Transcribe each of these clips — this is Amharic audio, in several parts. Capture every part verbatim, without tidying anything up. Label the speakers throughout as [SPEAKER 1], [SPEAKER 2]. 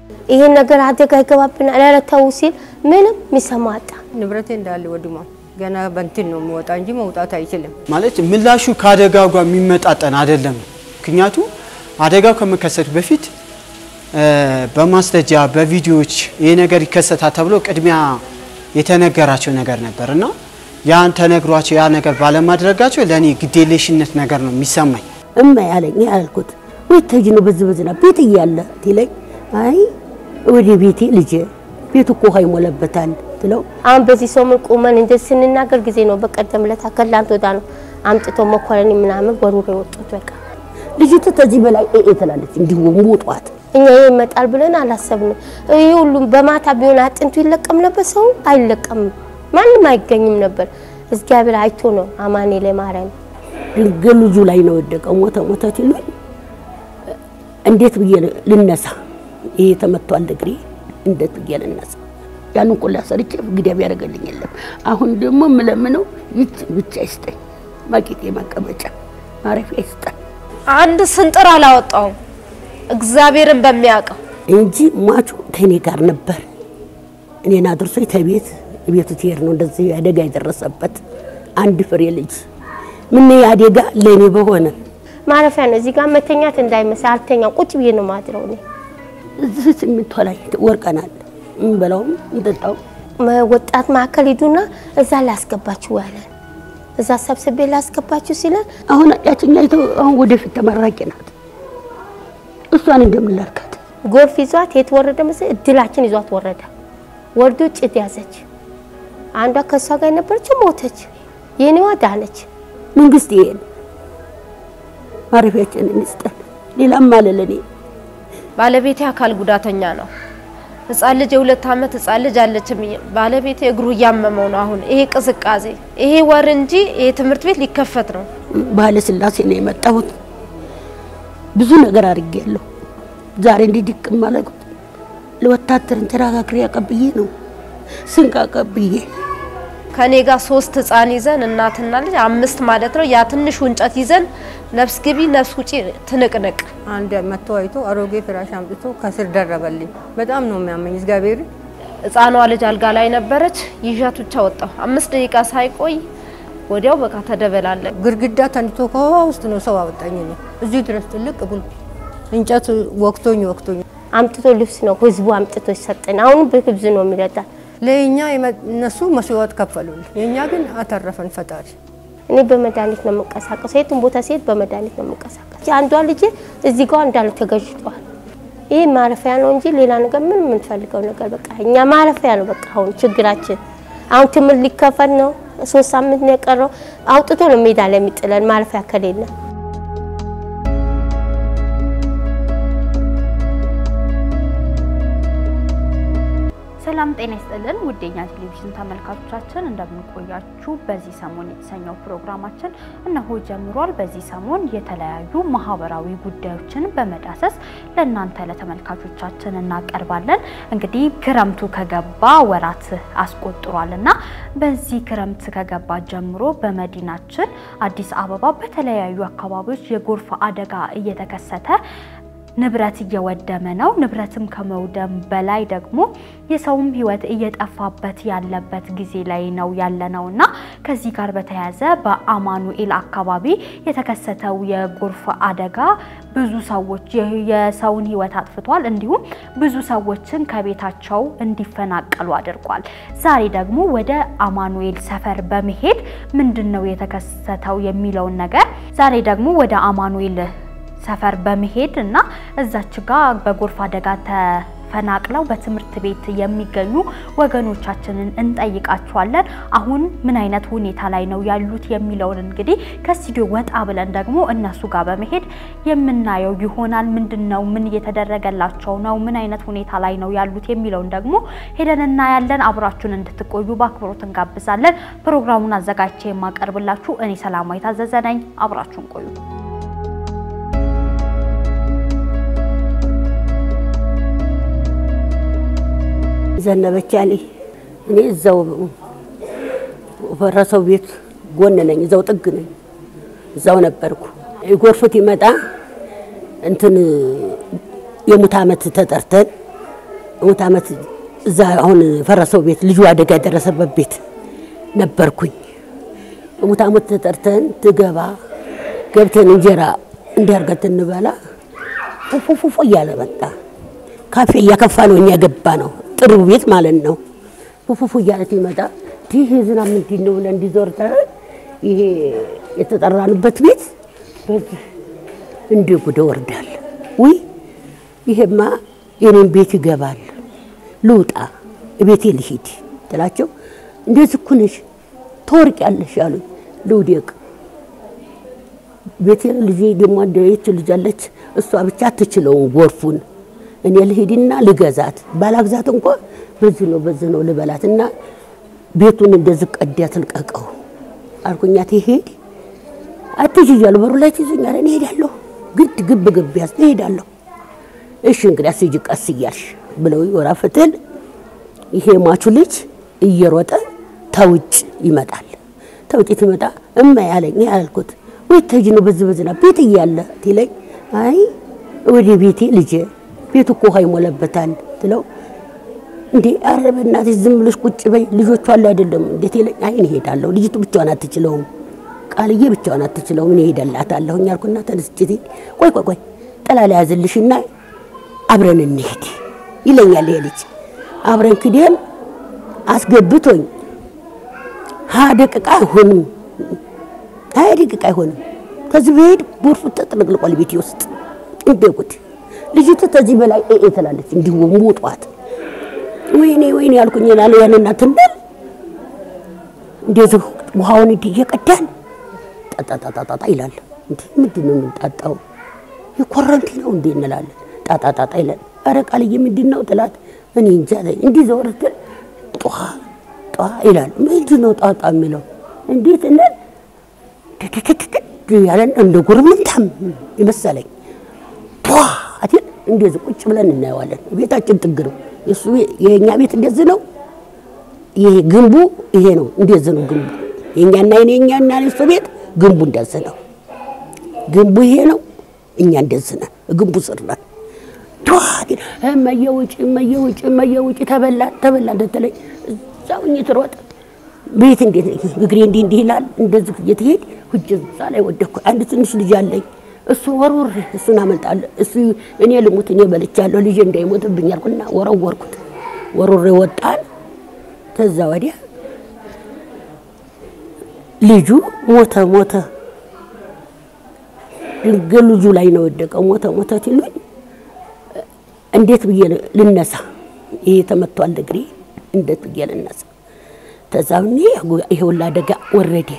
[SPEAKER 1] ይሄ ነገር አደጋ ይገባብና አላረታው ሲል ምንም ሚሰማጣ
[SPEAKER 2] ንብረቴ እንዳለ ወድሟል ገና በእንትን ነው የሚወጣ እንጂ መውጣት አይችልም
[SPEAKER 3] ማለት ምላሹ ካደጋው ጋር የሚመጣጠን አይደለም ምክንያቱ አደጋው ከመከሰቱ በፊት በማስረጃ በቪዲዮዎች ይሄ ነገር ይከሰታል ተብሎ ቅድሚያ የተነገራቸው ነገር ነበርና ያን ተነግሯቸው ያ ነገር ባለማድረጋቸው ለኔ ግዴለሽነት ነገር ነው የሚሰማኝ
[SPEAKER 4] እማ ያለኝ ያልኩት ወይ ተጅኑ በዝበዝና ቤት ይያለ ትለኝ አይ ወዲ ቤቴ ልጅ ቤቱ እኮ ሃይሞለበታል ትለው
[SPEAKER 1] አሁን በዚህ ሰው ምን ቆመን እንደዚህ ስንናገር ጊዜ ነው በቀደም ለታከላንት ወዳ ነው አምጥቶ መኮረኒ ምናምን ወሩሮ ወጥቶ በቃ
[SPEAKER 4] ልጅቱ ተዚህ በላይ ኤ ትላለች እንዲሁ ሞጧት
[SPEAKER 1] እኛ ይመጣል ብለን አላሰብንም ይሄ ሁሉም በማታ ቢሆን አጥንቱ ይለቀም ነበር ሰው አይለቀም ማንንም አይገኝም ነበር እግዚአብሔር አይቶ ነው አማኔ ለማርያም
[SPEAKER 4] ድንገሉ ልጁ ላይ ነው ወደቀው ሞተ ሞተ ትሉኝ እንዴት ብዬ ልነሳ ይሄ ተመቷል ደግሪ እንዴት ብዬ ልነሳ ያን ቆላ ሰርቼ ግዳብ ያረጋልኝ የለም አሁን ደግሞ ምለምነው ይች ብቻ ይስጠኝ ማቂቴ ማቀመጫ ማረፊያ ይስጠኝ
[SPEAKER 5] አንድ ስንጥር አላወጣው እግዚአብሔርን በሚያቀው
[SPEAKER 4] እንጂ ማቹ ከኔ ጋር ነበር እኔና አድርሶይ ተቤት ቤቱ ትሄድ ነው እንደዚህ አደጋ ይደረሰበት አንድ ፍሬ ልጅ ምን ያደጋ ለኔ በሆነ
[SPEAKER 1] ማረፊያ ነው እዚህ ጋር መተኛት እንዳይመስል አልተኛ ቁጭ ብዬ ነው ማድረው ነው
[SPEAKER 4] እዚህ ስምንት ላይ ወርቀናል እንበላውም እንጠጣው
[SPEAKER 1] ወጣት ማከል ይዱና እዛ ላስገባችሁ ያለን እዛ ሰብስቤ ላስገባችሁ ሲለ
[SPEAKER 4] አሁን ያቺኛይቱ አሁን ወደፊት ተመራቂ ናት እሷን እንደምንላርካት
[SPEAKER 1] ጎርፍ ይዟት የተወረደ መሰለ እድላችን ይዟት ወረደ ወርዶ ጭት ያዘች አንዷ ከሷ ጋር ነበርች ሞተች የኔዋ ዳነች
[SPEAKER 4] መንግስት ይሄን ማረፊያችን እንስጠን ሌላም ማለለኔ
[SPEAKER 5] ባለቤቴ አካል ጉዳተኛ ነው ህፃን ልጅ የሁለት አመት ህፃን ልጅ አለች ባለቤቴ እግሩ ያመመው ነው አሁን ይሄ ቅዝቃዜ ይሄ ወር እንጂ ይሄ ትምርት ቤት ሊከፈት ነው
[SPEAKER 4] ባለ ስላሴ ነው የመጣሁት ብዙ ነገር አድርጌያለሁ ዛሬ እንዲድቅ ማለት ለወታደር ተራጋግሬ ያቀብዬ ነው ስንቅ አቀብዬ
[SPEAKER 5] ከኔ ጋር ሶስት ህፃን ይዘን እናትና ልጅ አምስት ማለት ነው ያ ትንሹ እንጨት ይዘን ነፍስ ግቢ ነፍስ ውጪ ትንቅንቅ
[SPEAKER 2] አንድ መጥቶ አይቶ አሮጌ ፍራሽ አምጥቶ ከስር ደረበልኝ በጣም ነው የሚያመኝ እግዚአብሔር
[SPEAKER 5] ህፃኗ ልጅ አልጋ ላይ ነበረች ይዣት ብቻ ወጣው አምስት ደቂቃ ሳይቆይ ወዲያው በቃ ተደበላለ
[SPEAKER 2] ግርግዳ ተንቶ ከውሃ ውስጥ ነው ሰው አወጣኝ ነው እዚህ ድረስ ትልቅ ቡል እንጨት ወቅቶኝ ወቅቶኝ
[SPEAKER 1] አምጥቶ ልብስ ነው ህዝቡ አምጥቶ ይሰጠን አሁን በክብዝ ነው የሚረዳ
[SPEAKER 2] ለኛ እነሱ መስዋዕት ከፈሉልን የኛ ግን አተረፈን ፈጣሪ
[SPEAKER 1] እኔ በመድኃኒት ነው የምንቀሳቀሰው የቱን ቦታ ሲሄድ በመድኃኒት ነው የምንቀሳቀሰው አንዷ ልጅ እዚህ ጋር እንዳለ ተገጅቷል ይሄ ማረፊያ ነው እንጂ ሌላ ነገር ምን ምን ፈልገው ነገር በቃ እኛ ማረፊያ ነው በቃ አሁን ችግራችን አሁን ትምር ሊከፈል ነው ሶስት ሳምንት ነው የቀረው አውጥቶ ነው ሜዳ ላይ የሚጥለን ማረፊያ ከሌለ
[SPEAKER 6] ሰላም ጤና ይስጥልን ውዴኛ ቴሌቪዥን ተመልካቾቻችን እንደምን ቆያችሁ በዚህ ሰሞን የተሰኘው ፕሮግራማችን እነሆ ጀምሯል በዚህ ሰሞን የተለያዩ ማህበራዊ ጉዳዮችን በመዳሰስ ለእናንተ ለተመልካቾቻችን እናቀርባለን እንግዲህ ክረምቱ ከገባ ወራት አስቆጥሯልና በዚህ ክረምት ከገባ ጀምሮ በመዲናችን አዲስ አበባ በተለያዩ አካባቢዎች የጎርፍ አደጋ እየተከሰተ ንብረት እየወደመ ነው ንብረትም ከመውደም በላይ ደግሞ የሰውም ህይወት እየጠፋበት ያለበት ጊዜ ላይ ነው ያለነውና ከዚህ ጋር በተያያዘ በአማኑኤል አካባቢ የተከሰተው የጎርፍ አደጋ ብዙ ሰዎች የሰውን ህይወት አጥፍቷል እንዲሁም ብዙ ሰዎችን ከቤታቸው እንዲፈናቀሉ አድርጓል ዛሬ ደግሞ ወደ አማኑኤል ሰፈር በመሄድ ምንድነው የተከሰተው የሚለው ነገር ዛሬ ደግሞ ወደ አማኑኤል ሰፈር በመሄድ እና እዛች ጋር በጎርፍ አደጋ ተፈናቅለው በትምርት ቤት የሚገኙ ወገኖቻችንን እንጠይቃቸዋለን አሁን ምን አይነት ሁኔታ ላይ ነው ያሉት የሚለውን እንግዲህ ከስቱዲዮ ወጣ ብለን ደግሞ እነሱ ጋር በመሄድ የምናየው ይሆናል ምንድነው ምን እየተደረገላቸው ነው ምን አይነት ሁኔታ ላይ ነው ያሉት የሚለውን ደግሞ ሄደንና ያለን አብራችሁን እንድትቆዩ በአክብሮት እንጋብዛለን ፕሮግራሙን አዘጋጅቼ የማቀርብላችሁ እኔ ሰላማዊት አዘዘ ነኝ አብራችሁን ቆዩ
[SPEAKER 4] ዘነበች ያሊ እኔ እዛው ፈረሰው ቤት ጎን ነኝ እዛው ጥግ ነኝ እዛው ነበርኩ ጎርፉት ይመጣ እንትን የሙት አመት ተጠርተን ሞት አመት እዛ አሁን ፈረሰው ቤት ልጁ አደጋ ደረሰበት ቤት ነበርኩኝ። ሞት አመት ተጠርተን ትገባ ገብተን እንጀራ እንዲያርገን እንበላ ፉፉፉ እያለ መጣ። ካፌ እያከፋ ነው እኛ ገባ ነው ጥሩ ቤት ማለት ነው። ፉፉፉ እያለ ሲመጣ ይሄ ዝናብ ምንድን ነው ብለን እንዲዞር ይሄ የተጠራንበት ቤት በዚህ እንደ ጉድ ወርዳል። ወይ ይሄማ የኔን ቤት ይገባል ልውጣ ቤቴ ልሂድ ትላቸው እንደዚህ እኮ ነሽ ትወርቂያለሽ አሉኝ። ልውደቅ ቤቴ ልጅ ደግሞ እንደይት ልጅ አለች እሷ ብቻ ትችለው ጎርፉን እኔ ልሂድና ልገዛት ባላግዛት እንኳን በዚህ ነው በዚህ ነው ልበላትና ቤቱን እንደዚህ ቀዲያ ትልቀቀው አልኩኛት። ይሄድ አትጅያሉ በሩ ላይ ትይኛለ እኔ ሄዳለሁ ግድ ግብ ግብ ያስ ሄዳለሁ። እሺ እንግዲህ አስይጅ ቀስ እያልሽ ብለው ወራፈተል ይሄ ማቹ ልጅ እየሮጠ ተውጭ ይመጣል። ተውጭ ይመጣ እማ ያለኝ ያልኩት ወይ ተጅ ነው በዚህ በዝና ቤት ይያለ ትለኝ አይ ወዲ ቤቴ ልጅ ቤቱ እኮ ሃይሞለበታል ትለው እንዴ አረበናት ዝም ብለሽ ቁጭ በይ ልጆቹ አለ አይደለም እንዴት ይለኝ አይ እኔ ሄዳለሁ ልጅቱ ብቻዋን አትችለውም ቃልዬ ብቻዋን አትችለውም እኔ ሄዳላታለሁ ያልኩና ተነስቼ ቆይ ቆይ ቆይ ጠላላ ያዝልሽና አብረን እንሄድ ይለኛል። ይሄ ልጅ አብረን ክደን አስገብቶኝ ሀ ደቂቃ ሆነ ሀያ ደቂቃ ሆነ ከዚህ በሄድ ቦርፉ ተጥለቅልቋል ቤት ውስጥ እንደጉት ልጅቱ ተዚህ በላይ ኤ ኤ ትላለች እንዲሁ ሞጧት ወይኔ ወይኔ ያልኩኝ ይላል ያንና ትንበል እንደዚህ ውሃውን እየቀዳን ጣጣጣጣጣ ይላል እንዴ ምንድነው የምንጣጣው የኮረንቲ ነው እንዴ እንላለን ጣጣጣጣ ይላል አረ ቃልዬ ምንድነው ጥላት እኔ እንጃ እንዴ ዘወርት ጧ ጧ ይላል ምንድነው ጣጣ የሚለው እንዴት እንደ ተተተተ ያለን እንደ ጉርምንታም ይመስለኝ ጧ አትል እንደዚህ ቁጭ ብለን እናየዋለን። ቤታችን ጥግ ነው እሱ የኛ ቤት እንደዚህ ነው። ይሄ ግንቡ ይሄ ነው እንደዚህ ነው ግንቡ የኛና የኛና እሱ ቤት ግንቡ እንደዚህ ነው። ግንቡ ይሄ ነው እኛ እንደዚህ ነው ግንቡ ስር ነው። ጧት እመየውጭ እመየውጭ እመየውጭ ተበላ ተበላ እንደተለይ እዛውኝ ትሮጥ ቤት እንዴት እግሬ እንዲህ እንዲህ ይላል እንደዚህ እየተሄድ ሁጅ እዛ ላይ ወደኩ። አንድ ትንሽ ልጅ አለኝ እሱ ወርወር እሱን አመልጣለሁ እሱ እኔ ልሙት እኔ በልቻለሁ ልጅ እንዳይሞትብኝ አልኩና ወረወርኩት። ወርወሬ ወጣን። ተዛ ወዲያ ልጁ ሞተ ሞተ ልጁ ላይ ነው ወደቀው ሞተ ሞተ ትሉኝ እንዴት ብዬ ልነሳ ይሄ ተመቷል እግሬ እንዴት ብዬ ልነሳ ተዛውኒ ይሄውላ አደጋ ወረደ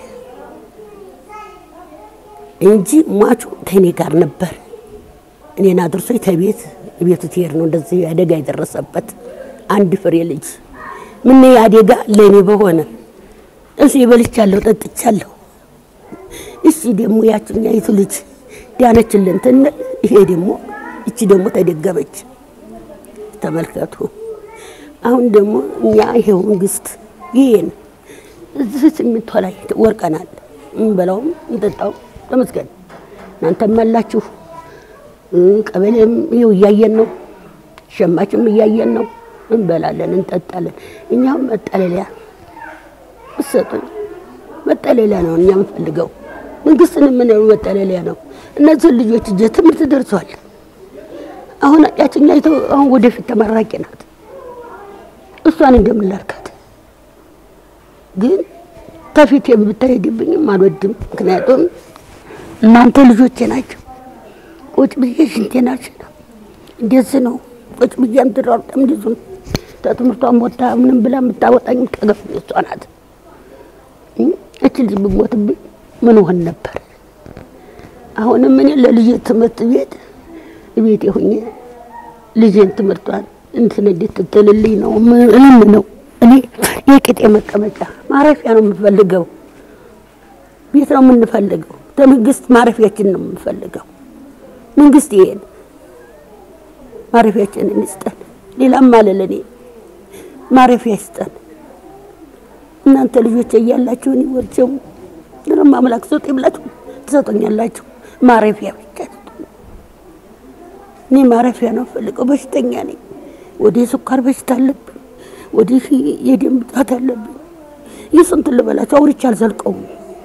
[SPEAKER 4] እንጂ ማቹ ከኔ ጋር ነበር። እኔና አድርሶ ተቤት ቤቱ ትሄድ ነው እንደዚህ አደጋ ይደረሰበት አንድ ፍሬ ልጅ ምን ያደጋ ለኔ በሆነ እሺ በልቻለሁ ጠጥቻለሁ። እሺ ደሞ ያችኛ ይቱ ልጅ ዳነችልን ተነ ይሄ ደሞ እቺ ደሞ ተደገበች። ተመልከቱ አሁን ደሞ እኛ ይሄው መንግስት ይሄን እዚህ ስምንት ላይ ወርቀናል እንበላው እንጠጣው ተመስገን እናንተ ማላችሁ ቀበሌም ይው ያየን ነው ሸማችም ያየን ነው እንበላለን እንጠጣለን። እኛም መጠለያ እሰጡን መጠለያ ነው እኛም ፈልገው መንግስትን ምን ነው መጠለያ ነው። እነዚህ ልጆች ትምህርት ደርሷል። አሁን ያችኛይቱ አሁን ወደፊት ተመራቂ ናት። እሷን እንደምላርካት ግን ተፊት የምትሄድብኝም አልወድም። ምክንያቱም እናንተ ልጆቼ ናችሁ። ቁጭ ብዬ ሽንቴ ናችሁ እንደዚህ ነው ቁጭ ብዬ እንድራርጠም እንደዚህ ተትምህርቷን ወጣ ምንም ብላ የምታወጣኝ ተገፍ እሷ ናት። እቺ ልጅ ብሞትብኝ ምን ሆነ ነበር? አሁን ምን ለልጅ ትምህርት ቤት ቤት ይሁን ልጅን ትምህርቷን እንትን እንዴት ትጥልልኝ ነው ምን ነው እኔ የቂጤ መቀመጫ ማረፊያ ነው የምፈልገው። ቤት ነው የምንፈልገው። ተመንግስት ማረፊያችን ነው የምፈልገው። መንግስት ይሄን ማረፊያችንን ይስጠን። ሌላም ማለለኔ ማረፊያ ይስጠን። እናንተ ልጆች እያላችሁ እኔ ወርጨው ለማ አምላክ ሰጥ ይብላችሁ ተሰጠኛላችሁ ማረፊያ ብቻ እኔ ማረፊያ ነው ፈልገው። በሽተኛ ነኝ ወዲህ ስኳር በሽታ አለብኝ፣ ወዲህ የደም ብዛት አለብኝ። ይስንት ልበላቸው አውርቼ አልዘልቀውም።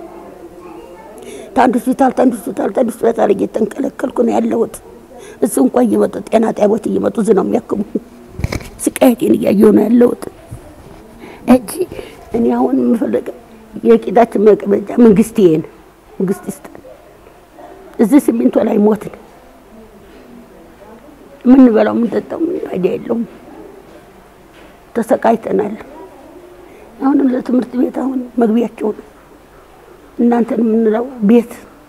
[SPEAKER 4] ታንዱ ሆስፒታል ታንዱ ሆስፒታል ታንዱ ሆስፒታል እየተንከለከልኩ ነው ያለሁት። እሱ እንኳን እየመጡ ጤና ጣቢያዎች እየመጡ ዝናው የሚያክሙ ስቃይቴን እያየሁ ነው ያለሁት። እጂ እኔ አሁን የምፈልገው የቂጣችን መቀመጫ መንግስት ይሄን መንግስት ይስጠን። እዚህ ሲሚንቶ ላይ ሞትን። ምን በላው ምን ተጣው ምን አይደለም ተሰቃይተናል። አሁን ለትምህርት ቤት አሁን መግቢያቸው ነው እናንተን የምንለው ቤት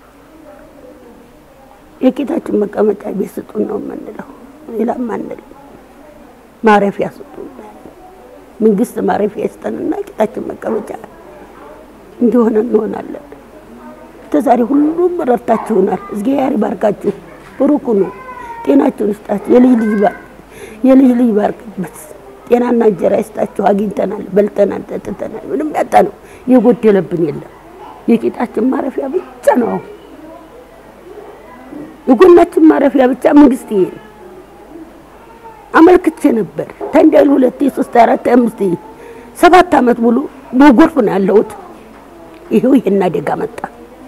[SPEAKER 4] የቂጣችን መቀመጫ ቤት ስጡን ነው የምንለው። ሌላ ማንል ማረፊያ ስጡን። መንግስት ማረፊያ ይስጠንና ቂጣችን መቀመጫ እንደሆነ እንሆናለን። ተዛሬ ሁሉም ረድታችሁናል። እግዚአብሔር ይባርካችሁ። ብሩክ ነው። ጤናችሁን ይስጣችሁ። የልጅ ልጅ ባር የልጅ ልጅ ባርክበት። ጤናና እንጀራ ይስጣችሁ። አግኝተናል፣ በልተናል፣ ጠጥተናል። ምንም ያጣነው የጎደለብን የለም። የቂጣችን ማረፊያ ብቻ ነው። የጎናችን ማረፊያ ብቻ መንግስት ይሄ አመልክቼ ነበር። ተንዳይል ሁለት ሶስት አራት አምስት ሰባት አመት ሙሉ በጎርፍ ነው ያለሁት። ይሄው ይሄን አደጋ መጣ።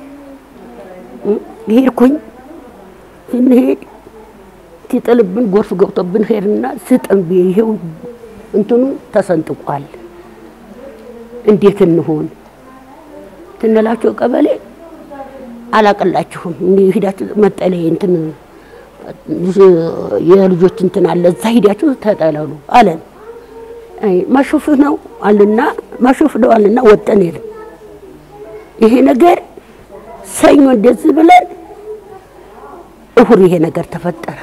[SPEAKER 4] ሄድኩኝ ስንሄድ ትጥልብን ጎርፍ ገብቶብን ሄድና ስጠን ይሄው እንትኑ ተሰንጥቋል። እንዴት እንሆን ትነላቸው ቀበሌ አላቀላችሁም እንዴ ሄዳችሁ መጠለይ እንትን የልጆች እንትን አለ እዛ ሄዳችሁ ተጠለሉ አለን። አይ ማሹፍ ነው አለና ማሹፍ ነው አለና ወጣን። ይል ይሄ ነገር ሰኞ እንደዚህ ብለን እሁድ ይሄ ነገር ተፈጠረ።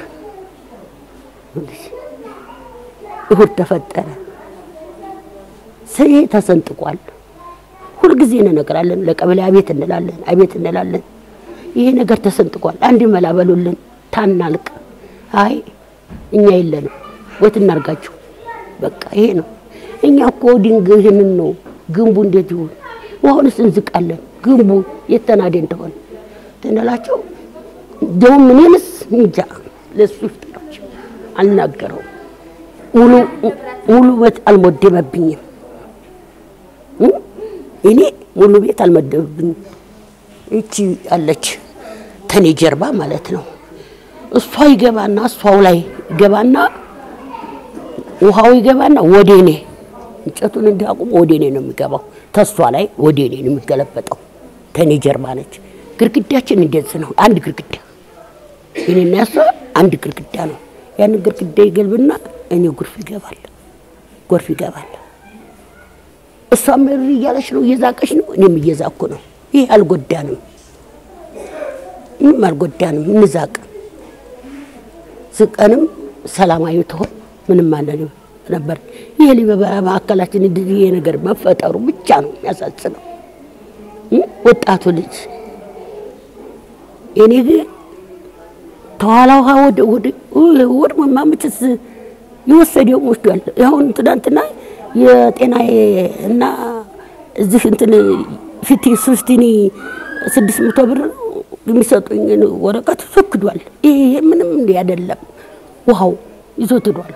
[SPEAKER 4] እሁድ ተፈጠረ። ሰይ ተሰንጥቋል። ሁሉ ጊዜ እንነግራለን ለቀበሌ አቤት እንላለን አቤት እንላለን። ይሄ ነገር ተሰንጥቋል አንድ መላበሉልን ታናልቅ። አይ እኛ የለንም ወት እናርጋችሁ በቃ ይሄ ነው። እኛ እኮ ድንጋይ ይሄንን ነው ግንቡ እንዴት ይሁን ወሆንስ እንዝቃለን ግንቡ የተናደ እንደሆነ ተነላቸው ደም ምንስ እንጃ ለሱ ይፍጠራችሁ አልናገረው። ሙሉ ሙሉ ቤት አልመደበብኝም። እኔ ሙሉ ቤት አልመደበብኝም። እቺ አለች ተኔ ጀርባ ማለት ነው። እሷ ይገባና እሷው ላይ ይገባና ውሃው ይገባና ወዴኔ እንጨቱን እንዲያቁም ወዴኔ ነው የሚገባው። ተሷ ላይ ወዴኔ ነው የሚገለበጠው። ተኔ ጀርባ ነች። ግርግዳችን እንደዚህ ነው። አንድ ግርግዳ እኔና እሷ አንድ ግርግዳ ነው። ያን ግርግዳ ይገልብና እኔ ጎርፍ ይገባል ጎርፍ ይገባል። እሷም እሪ እያለች ነው እየዛቀች ነው እኔም እየዛኩ ነው። ይሄ አልጎዳንም ምንም አልጎዳንም። እንዛቅ ዝቀንም ሰላማዊ ተሆን ምንም ማለት ነበር። ይሄ ሊበራ ማከላችን እንደዚህ ይሄ ነገር መፈጠሩ ብቻ ነው ያሳዝነው። ወጣቱ ልጅ እኔ ግን ተዋላው ወደ ወደ ወደ ማማምጥስ ይወሰደው ወስዷል። አሁን ትናንትና የጤናዬ እና እዚህ እንትን ፊቲ ሱስቲኒ ስድስት መቶ ብር የሚሰጡኝ ወረቀት ፈክዷል። ይሄ ምንም እንደ አይደለም ውሃው ይዞት ሄዷል።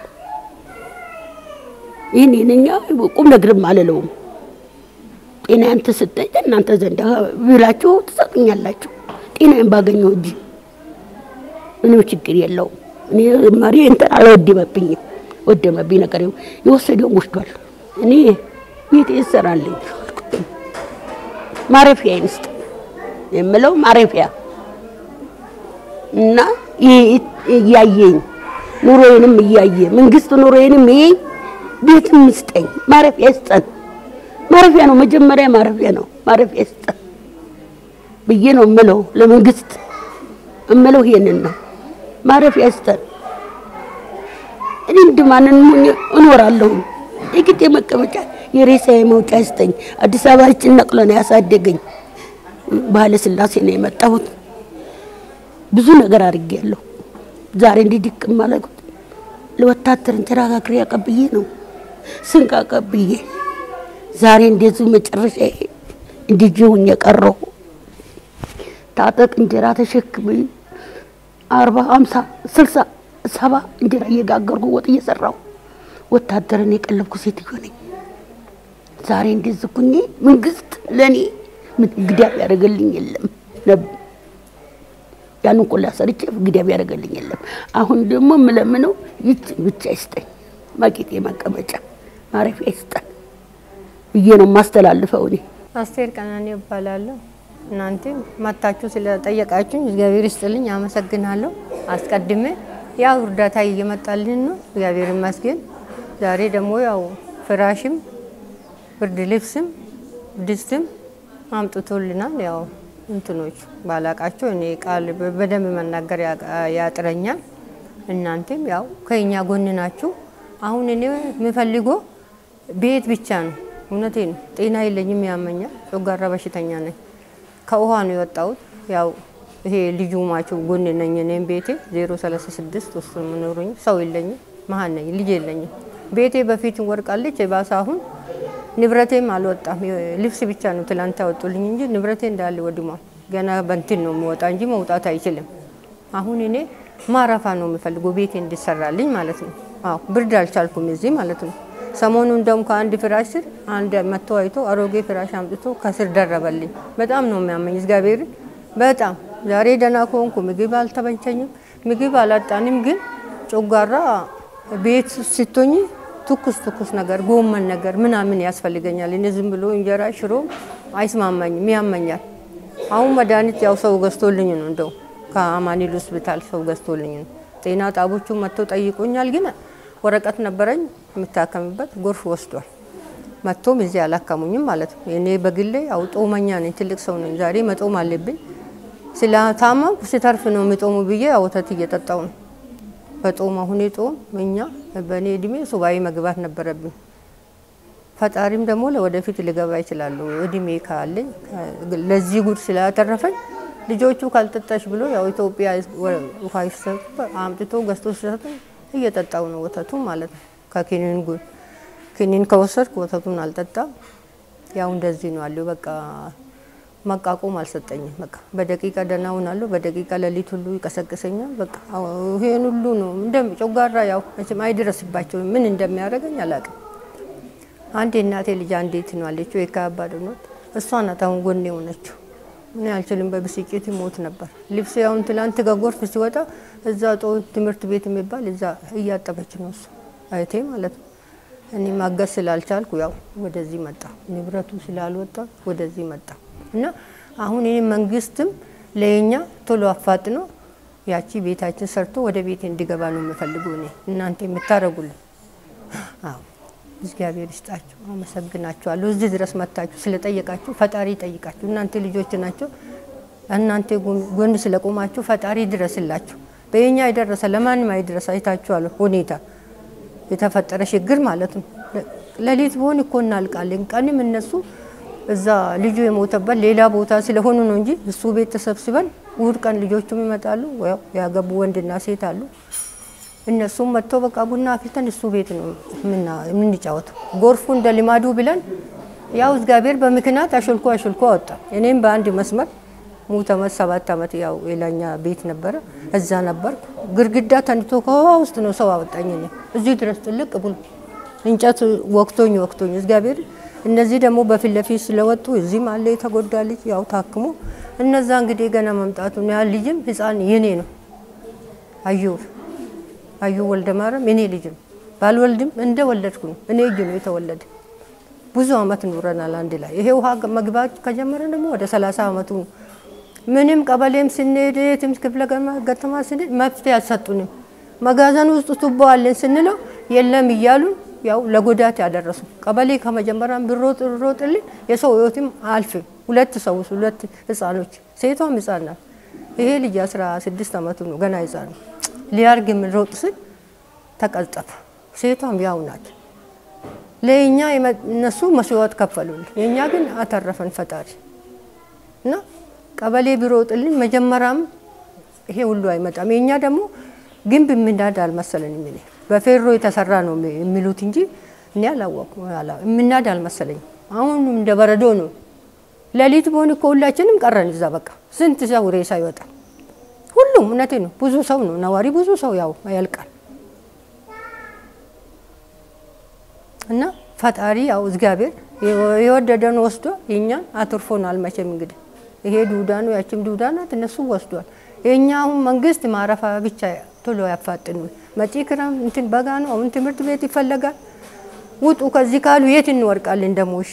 [SPEAKER 4] ይሄንኛ ቁም ነገርም አለለውም። ጤናን ተሰጠኝ እናንተ ዘንዳ ብላችሁ ተሰጥኛላችሁ። ጤናን ባገኘው እንጂ ምንም ችግር የለውም። እኔ ማሪ እንትን አልወደመብኝም። ወደመብኝ ነገር ይወሰደው ወስዷል። እኔ ቤት ይሰራልኝ ማረፊያ ይንስጥ የምለው ማረፊያ እና ይያየኝ ኑሮዬንም ይያየ መንግስት ኑሮዬንም ይይ ቤት ምስጠኝ ማረፊያ ይስጠን። ማረፊያ ነው መጀመሪያ ማረፊያ ነው ማረፊያ ይስጠን ብዬ ነው የምለው ለመንግስት እምለው ይሄንን ነው ማረፊያ ይስጠን። እኔ እንደማንን እኖራለሁ እግጤ መቀመጫ የሬሳዬ መውጫ ይስጠኝ። አዲስ አበባ ጭነቅሎ ነው ያሳደገኝ። ባለ ስላሴ ነው የመጣሁት። ብዙ ነገር አድርጌያለሁ። ዛሬ እንዲድቅ ማለት ለወታደር ተራጋግሬ አቀብዬ ነው ስንቅ አቀብዬ ዛሬ እንደዚህ መጨረሻ እንዲጂውኝ የቀረው ታጠቅ እንጀራ ተሸክሜ አርባ ሃምሳ ስልሳ ሰባ እንጀራ እየጋገርኩ ወጥ እየሰራሁ ወታደርን የቀለብኩ ሴትዮ ነኝ። ዛሬ እንደዚህ ኩኝ መንግስት ለኔ ምን ግዳብ ያደርግልኝ የለም ነበር። ያን ቆላ ሰርቼ ግዳብ ያደርግልኝ የለም። አሁን ደግሞ ምለምነው ይች ብቻ ይስጠኝ፣ ማቂቴ መቀመጫ ማረፊያ ይስጠኝ ብዬ ነው ማስተላልፈው። እኔ
[SPEAKER 2] አስቴር ቀናኔ እባላለሁ። እናንተ መጣችሁ ስለጠየቃችሁኝ እግዚአብሔር ይስጥልኝ፣ አመሰግናለሁ። አስቀድሜ ያው እርዳታ እየመጣልን ነው፣ እግዚአብሔር ይመስገን። ዛሬ ደግሞ ያው ፍራሽም ብርድ ልብስም ድስትም አምጥቶልናል። ያው እንትኖች ባላቃቸው እኔ ቃል በደንብ መናገር ያጥረኛል። እናንተም ያው ከኛ ጎን ናችሁ። አሁን እኔ የምፈልገው ቤት ብቻ ነው። እውነቴን ጤና የለኝም፣ ያመኛል፣ ጨጓራ በሽተኛ ነኝ። ከውሃ ነው የወጣሁት። ያው ይሄ ልጁ ማቹ ጎን ነኝ። እኔም ቤቴ ዜሮ ሰላሳ ስድስት ውስጥ ምኖርኝ ሰው የለኝም፣ መሀን ነኝ፣ ልጅ የለኝም። ቤቴ በፊት ወርቃለች፣ ባሳ አሁን ንብረቴም አልወጣም። ልብስ ብቻ ነው ትላንት ያወጡልኝ እንጂ ንብረቴ እንዳለ ወድሟል። ገና በእንትን ነው የሚወጣ እንጂ መውጣት አይችልም። አሁን እኔ ማረፋ ነው የምፈልገው፣ ቤቴ እንዲሰራልኝ ማለት ነው። አዎ ብርድ አልቻልኩም እዚህ ማለት ነው። ሰሞኑን ደም ከአንድ ፍራሽ ስር አንድ መጥቶ አይቶ አሮጌ ፍራሽ አምጥቶ ከስር ደረበልኝ። በጣም ነው የሚያመኝ እግዚአብሔር በጣም። ዛሬ ደህና ከሆንኩ ምግብ አልተበንቸኝም፣ ምግብ አላጣንም። ግን ጨጓራ ቤት ስትሆኚ ትኩስ ትኩስ ነገር ጎመን ነገር ምናምን ያስፈልገኛል። እኔ ዝም ብሎ እንጀራ ሽሮ አይስማማኝም፣ ያመኛል። አሁን መድኃኒት ያው ሰው ገዝቶልኝ ነው፣ እንደው ከአማኑኤል ሆስፒታል ሰው ገዝቶልኝ ነው። ጤና ጣቦቹ መጥቶ ጠይቆኛል። ግን ወረቀት ነበረኝ የምታከምበት፣ ጎርፍ ወስዷል። መጥቶም እዚህ አላከሙኝም ማለት ነው። እኔ በግሌ ያው ጦመኛ ነኝ፣ ትልቅ ሰው ነኝ። ዛሬ መጦም አለብኝ። ስለታመምኩ ሲተርፍ ነው የምጦሙ ብዬ ወተት እየጠጣው ነው። በጦም አሁን ጦም እኛ በእኔ እድሜ ሱባኤ መግባት ነበረብኝ። ፈጣሪም ደግሞ ለወደፊት ልገባ ይችላል እድሜ ካለኝ። ለዚህ ጉድ ስላተረፈኝ ልጆቹ ካልጠጣሽ ብሎ ያው ኢትዮጵያ ውሃ ይሰጥ አምጥቶ ገዝቶ ሲሰጥ እየጠጣው ነው ወተቱ ማለት ነው። ከኪኒን ጉድ ኪኒን ከወሰድኩ ወተቱን አልጠጣም። ያው እንደዚህ ነው አለው። በቃ መቃቆም አልሰጠኝም። በቃ በደቂቃ ደናውን አለው፣ በደቂቃ ለሊት ሁሉ ይቀሰቅሰኛል። በቃ ይሄን ሁሉ ነው እንደም ጨጓራ ያው መቼም አይደረስባቸው ምን እንደሚያደርገኝ አላውቅም። አንዴ እናቴ ልጅ አንዴት ነው አለችው የካባዶ ነው እሷ ናት አሁን ጎኔ ሆነችው። እኔ አልችልም፣ በብስጭት ሞት ነበር። ልብስ ያው ትላንት ከጎርፍ ሲወጣ እዛ ጦ ትምህርት ቤት የሚባል እዛ እያጠበች ነው እሱ አይቴ ማለት ነው። እኔ ማገስ ስላልቻልኩ ያው ወደዚህ መጣ፣ ንብረቱ ስላልወጣ ወደዚህ መጣ። እና አሁን እኔ መንግስትም ለኛ ቶሎ አፋጥኖ ያቺ ቤታችን ሰርቶ ወደ ቤት እንዲገባ ነው የምፈልገው። እኔ እናንተ የምታረጉልኝ አዎ እግዚአብሔር ይስጣችሁ፣ አመሰግናችኋለሁ። እዚህ ድረስ መጣችሁ ስለጠየቃችሁ ፈጣሪ ይጠይቃችሁ። እናንተ ልጆች ናችሁ፣ እናንተ ጎን ስለቆማችሁ ፈጣሪ ድረስላችሁ። በእኛ ይደረሰ ለማንም አይድረስ። አይታችኋል ሁኔታ የተፈጠረ ችግር ማለት ነው። ለሊት ሆን እኮ እናልቃለን፣ ቀንም እነሱ እዛ ልጁ የሞተበት ሌላ ቦታ ስለሆኑ ነው እንጂ እሱ ቤት ተሰብስበን እሑድ ቀን ልጆቹም ይመጣሉ፣ ያገቡ ወንድና ሴት አሉ። እነሱም መጥቶ በቃ ቡና አፍልተን እሱ ቤት ነው የምንጫወተው። ጎርፉ እንደ ልማዱ ብለን ያው እግዚአብሔር በምክንያት አሽልኮ አሽልኮ አወጣ። እኔም በአንድ መስመር ሙተ ሰባት አመት ያው የላኛ ቤት ነበረ፣ እዛ ነበር። ግርግዳ ተንቶ ከውሃ ውስጥ ነው ሰው አወጣኝ። እኔ እዚህ ድረስ ጥልቅ ብሎ እንጨት ወቅቶኝ ወቅቶኝ እግዚአብሔር። እነዚህ ደግሞ በፊት ለፊት ስለወጡ እዚህ ማለ የተጎዳልኝ ያው ታክሞ እነዛ እንግዲህ ገና መምጣቱ ነው። ያ ልጅም ህፃን የኔ ነው አዩ አዩ ወልደ ማርያም እኔ ልጅም ባልወልድም እንደ ወለድኩ ነው። እኔ እጅ ነው የተወለደ። ብዙ አመት ኑረናል አንድ ላይ። ይሄ ውሃ መግባት ከጀመረ ደግሞ ወደ ሰላሳ አመቱ ነው። ምንም ቀበሌም ስንሄድ ትምስ ክፍለ ከተማ ስንሄድ መፍትሄ አልሰጡንም። መጋዘን ውስጥ ቱቦ አለን ስንለው የለም እያሉ ያው ለጎዳት ያደረሱ። ቀበሌ ከመጀመሪያም ብሮጥ ሮጥልን የሰው ህይወትም አልፍም። ሁለት ሰው ሁለት ህፃኖች ሴቷም ህፃን ናት። ይሄ ልጅ አስራ ስድስት አመቱ ነው ገና ህፃን ሊያርግ ምን ሮጥ ሲል ተቀልጠፈ። ሴቷም ያው ናት። ለኛ እነሱ መስዋዕት ከፈሉልን፣ የኛ ግን አተረፈን ፈጣሪ። እና ቀበሌ ቢሮጥልን መጀመሪያም ይሄ ሁሉ አይመጣም። የኛ ደግሞ ግንብ ምናድ አልመሰለኝም። እኔ በፌሮ የተሰራ ነው የሚሉት እንጂ እኔ አላወቅኩም። አላ ምናድ አልመሰለኝም። አሁን እንደ በረዶ ነው። ለሊት ቢሆን እኮ ሁላችንም ቀረን እዛ። በቃ ስንት ሰው ሬሳ ይወጣል። ሁሉም እውነቴ ነው። ብዙ ሰው ነው ነዋሪ፣ ብዙ ሰው ያው ያልቃል። እና ፈጣሪ ያው እግዚአብሔር የወደደን ወስዶ የኛን አትርፎናል። መቼም እንግዲህ ይሄ ዱዳ ነው ያቺም ዱዳ ናት እነሱ ወስዷል። የኛው መንግስት ማረፋ ብቻ ቶሎ ያፋጥኑ። መጪ ክረም እንትን በጋ ነው አሁን ትምህርት ቤት ይፈልጋል። ውጡ ከዚህ ካሉ የት እንወርቃለን ደሞሽ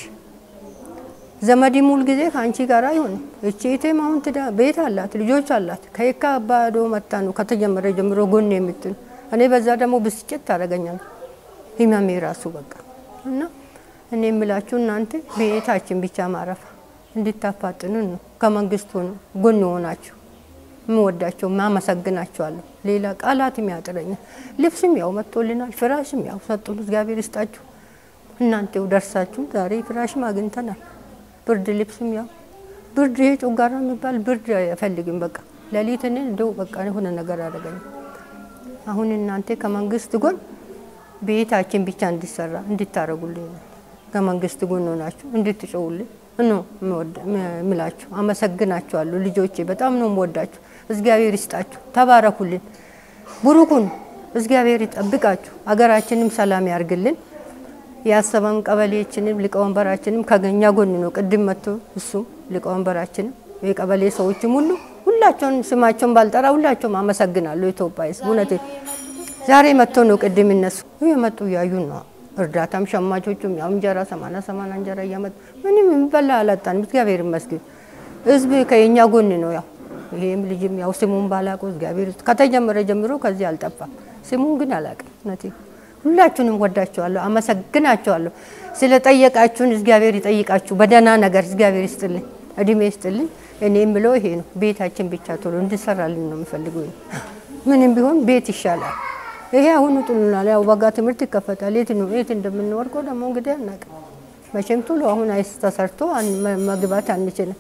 [SPEAKER 2] ዘመዲ ሙሉ ጊዜ ካንቺ ጋር አይሆን እቺ እቴም አሁን ትዳ ቤት አላት ልጆች አላት ከየካ አባዶ መጣ ነው ከተጀመረ ጀምሮ ጎን የምትል እኔ በዛ ደግሞ ብስጭት ታረጋኛል ህመሜ ራሱ በቃ እና እኔ የምላችሁ እናንተ ቤታችን ብቻ ማረፋ እንድታፋጥኑ ነው ከመንግስት ሆኖ ጎን ሆናችሁ ምወዳቸው ማመሰግናቸዋለሁ። ሌላ ቃላት የሚያጥረኝ ልብስም ያው መጥቶልናል ፍራሽም ያው ሰጡን እግዚአብሔር ይስጣችሁ። እናንተው ደርሳችሁ ዛሬ ፍራሽም አግኝተናል። ብርድ ልብስም ያው ብርድ ጮጋራ የሚባል ብርድ አይፈልግም በቃ ለሊትኔ እንደው በቃ የሆነ ነገር አደረገኝ። አሁን እናንተ ከመንግስት ጎን ቤታችን ብቻ እንዲሰራ እንድታረጉልኝ ከመንግስት ጎን ሆናችሁ እንድትጮውልኝ ነው ምላችሁ። አመሰግናችኋለሁ ልጆቼ በጣም ነው የምወዳችሁ። እግዚአብሔር ይስጣችሁ ተባረኩልን ቡሩኩን እግዚአብሔር ይጠብቃችሁ። አገራችንም ሰላም ያርግልን። ያሰበን ቀበሌያችንም ሊቀወንበራችንም ከገኛ ጎን ነው ቅድም መጥቶ እሱ ሊቀወንበራችንም የቀበሌ ሰዎችም ሁሉ ሁላቸውን ስማቸውን ባልጠራ ሁላቸውም አመሰግናለሁ። ኢትዮጵያስ እውነቴ ዛሬ መጥቶ ነው ቅድም እነሱ የመጡ ያዩን ነው እርዳታም ሸማቾቹም ያው እንጀራ ሰማንያ ሰማንያ እንጀራ ያመጡ ምንም ይበላ አላጣን እግዚአብሔር ይመስገን። ህዝብ ከኛ ጎን ነው ያው ይሄም ልጅም ያው ስሙን ባላቆ እግዚአብሔር ከተጀመረ ጀምሮ ከዚህ አልጠፋም። ስሙን ግን አላቀም ነቲ ሁላችሁንም ወዳችኋለሁ አመሰግናችኋለሁ። ስለጠየቃችሁን እግዚአብሔር ይጠይቃችሁ በደና ነገር እግዚአብሔር ይስጥልኝ እድሜ ይስጥልኝ። እኔም ብለው ይሄ ነው ቤታችን ብቻ ቶሎ እንድሰራልን ነው የምፈልገው። ምንም ቢሆን ቤት ይሻላል። ይሄ አሁን ጥሉናል ያው በጋ ትምህርት ይከፈታል የት ነው የት እንደምንወርቀው ደግሞ እንግዲህ አናቀ መቼም ቶሎ አሁን አይስ ተሰርቶ መግባት አንችልም።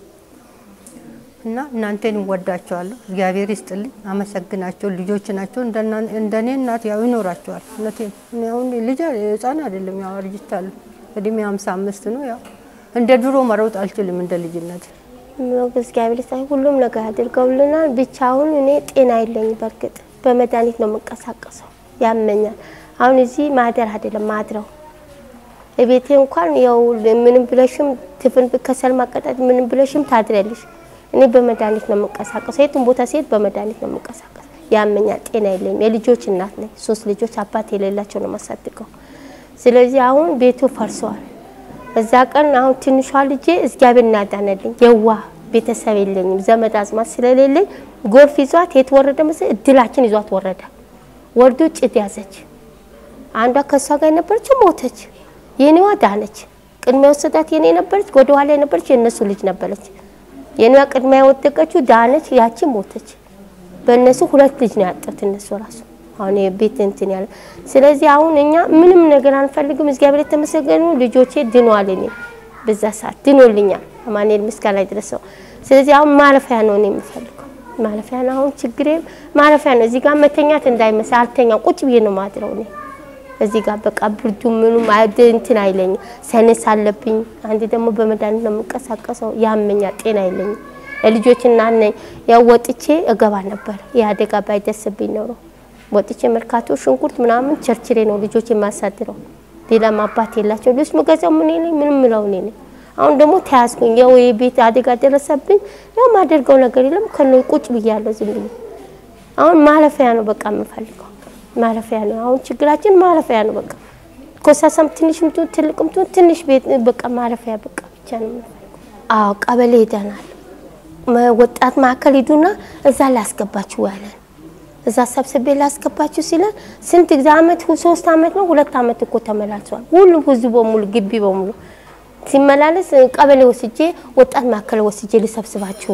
[SPEAKER 2] እና እናንተን ወዳችኋለሁ እግዚአብሔር ይስጥልኝ አመሰግናችሁ። ልጆች ናቸው እንደኔ እናት ያው ይኖራቸዋል ነቴ ነው ልጅ ህፃን አይደለም ያው አርጅታለሁ እድሜ ሃምሳ አምስት ነው ያው እንደ ድሮ መሮጥ አልችልም እንደ ልጅነት
[SPEAKER 1] ነው እግዚአብሔር ይስጣይ ሁሉም ነገር አድርገውልናል። ብቻውን እኔ ጤና የለኝ በርግጥ በመድኃኒት ነው የምንቀሳቀሰው ያመኛል። አሁን እዚህ ማደር አይደለም ማድረው እቤቴ እንኳን ያው ምንም ብለሽም ትፍን ከሰል ማቀጣት ምንም ብለሽም ታድሪያለሽ። እኔ በመድኃኒት ነው የምንቀሳቀሰው የቱን ቦታ ሲሄድ በመድኃኒት ነው የምንቀሳቀሰው ያመኛል ጤና የለኝም። የልጆች እናት ነኝ ሶስት ልጆች አባት የሌላቸው ነው ማሳድገው። ስለዚህ አሁን ቤቱ ፈርሷል። እዛ ቀን አሁን ትንሿ ልጄ እግዚአብሔር እናዳነልኝ የዋ ቤተሰብ የለኝም ዘመድ አዝማድ ስለሌለኝ ጎርፍ ይዟት የተወረደ መስል እድላችን ይዟት ወረደ ወርዶ ጭት ያዘች። አንዷ ከሷ ጋር ነበረች ሞተች። የኔዋ ዳነች ቅድሚያ ወሰዳት የኔ ነበረች ወደ ኋላ ነበረች የነሱ ልጅ ነበረች። የኔዋ ቅድሚያ ወደቀችው ዳነች ያቺ ሞተች። በእነሱ ሁለት ልጅ ነው ያጣት እነሱ ራሱ አሁን የቤት እንትን ያለ። ስለዚህ አሁን እኛ ምንም ነገር አንፈልግም እግዚአብሔር የተመሰገነ ልጆቼ ድኗል። እኔ በዛ ሰዓት ድኖልኛል አማኑኤል ምስጋና ይድረሰው። ስለዚህ አሁን ማረፊያ ነው እኔ የምፈልገው ማረፊያ ነው አሁን ችግሬም ማረፊያ ነው። እዚህ ጋር መተኛት እንዳይመስል አልተኛ ቁጭ ብዬ ነው ማድረው እኔ እዚህ ጋር በቃ ብርዱ ምኑም አይደ እንትን አይለኝ ሰነስ አለብኝ። አንዴ ደግሞ በመድኃኒት ነው የምንቀሳቀሰው ያመኛል ጤና የለኝ። ልጆች እናት ነኝ ያው ወጥቼ እገባ ነበር ያደጋ ባይደርስብኝ ነው ወጥቼ መርካቶ ሽንኩርት ምናምን ቸርችሬ ነው ልጆች የማሳድረው። ሌላ ማባት የላቸው ልጅ መገዛው ምን ነኝ ምንም ምለው ነኝ። አሁን ደግሞ ተያዝኩኝ ያው የቤት አደጋ ደረሰብኝ ያው ማደርገው ነገር የለም ከነ ቁጭ ብያለሁ ዝም ብዬ። አሁን ማረፊያ ነው በቃ የምፈልገው ማረፊያ ነው አሁን ችግራችን ማረፊያ ነው በቃ ኮሳሳም ትንሽም ትልቅም ትንሽ ቤት በቃ ማረፊያ በቃ ብቻ ነው። አዎ ቀበሌ ሄደናል ወጣት ማዕከል ሄዱና እዛ ላስገባችሁ ያለን እዛ ሰብስቤ ላስገባችሁ ሲለን ስንት ጊዜ አመት ሶስት አመት ነው ሁለት አመት እኮ ተመላልሷል። ሁሉም ህዝብ በሙሉ ግቢ በሙሉ ሲመላለስ ቀበሌ ወስጄ ወጣት ማዕከል ወስጄ ልሰብስባችሁ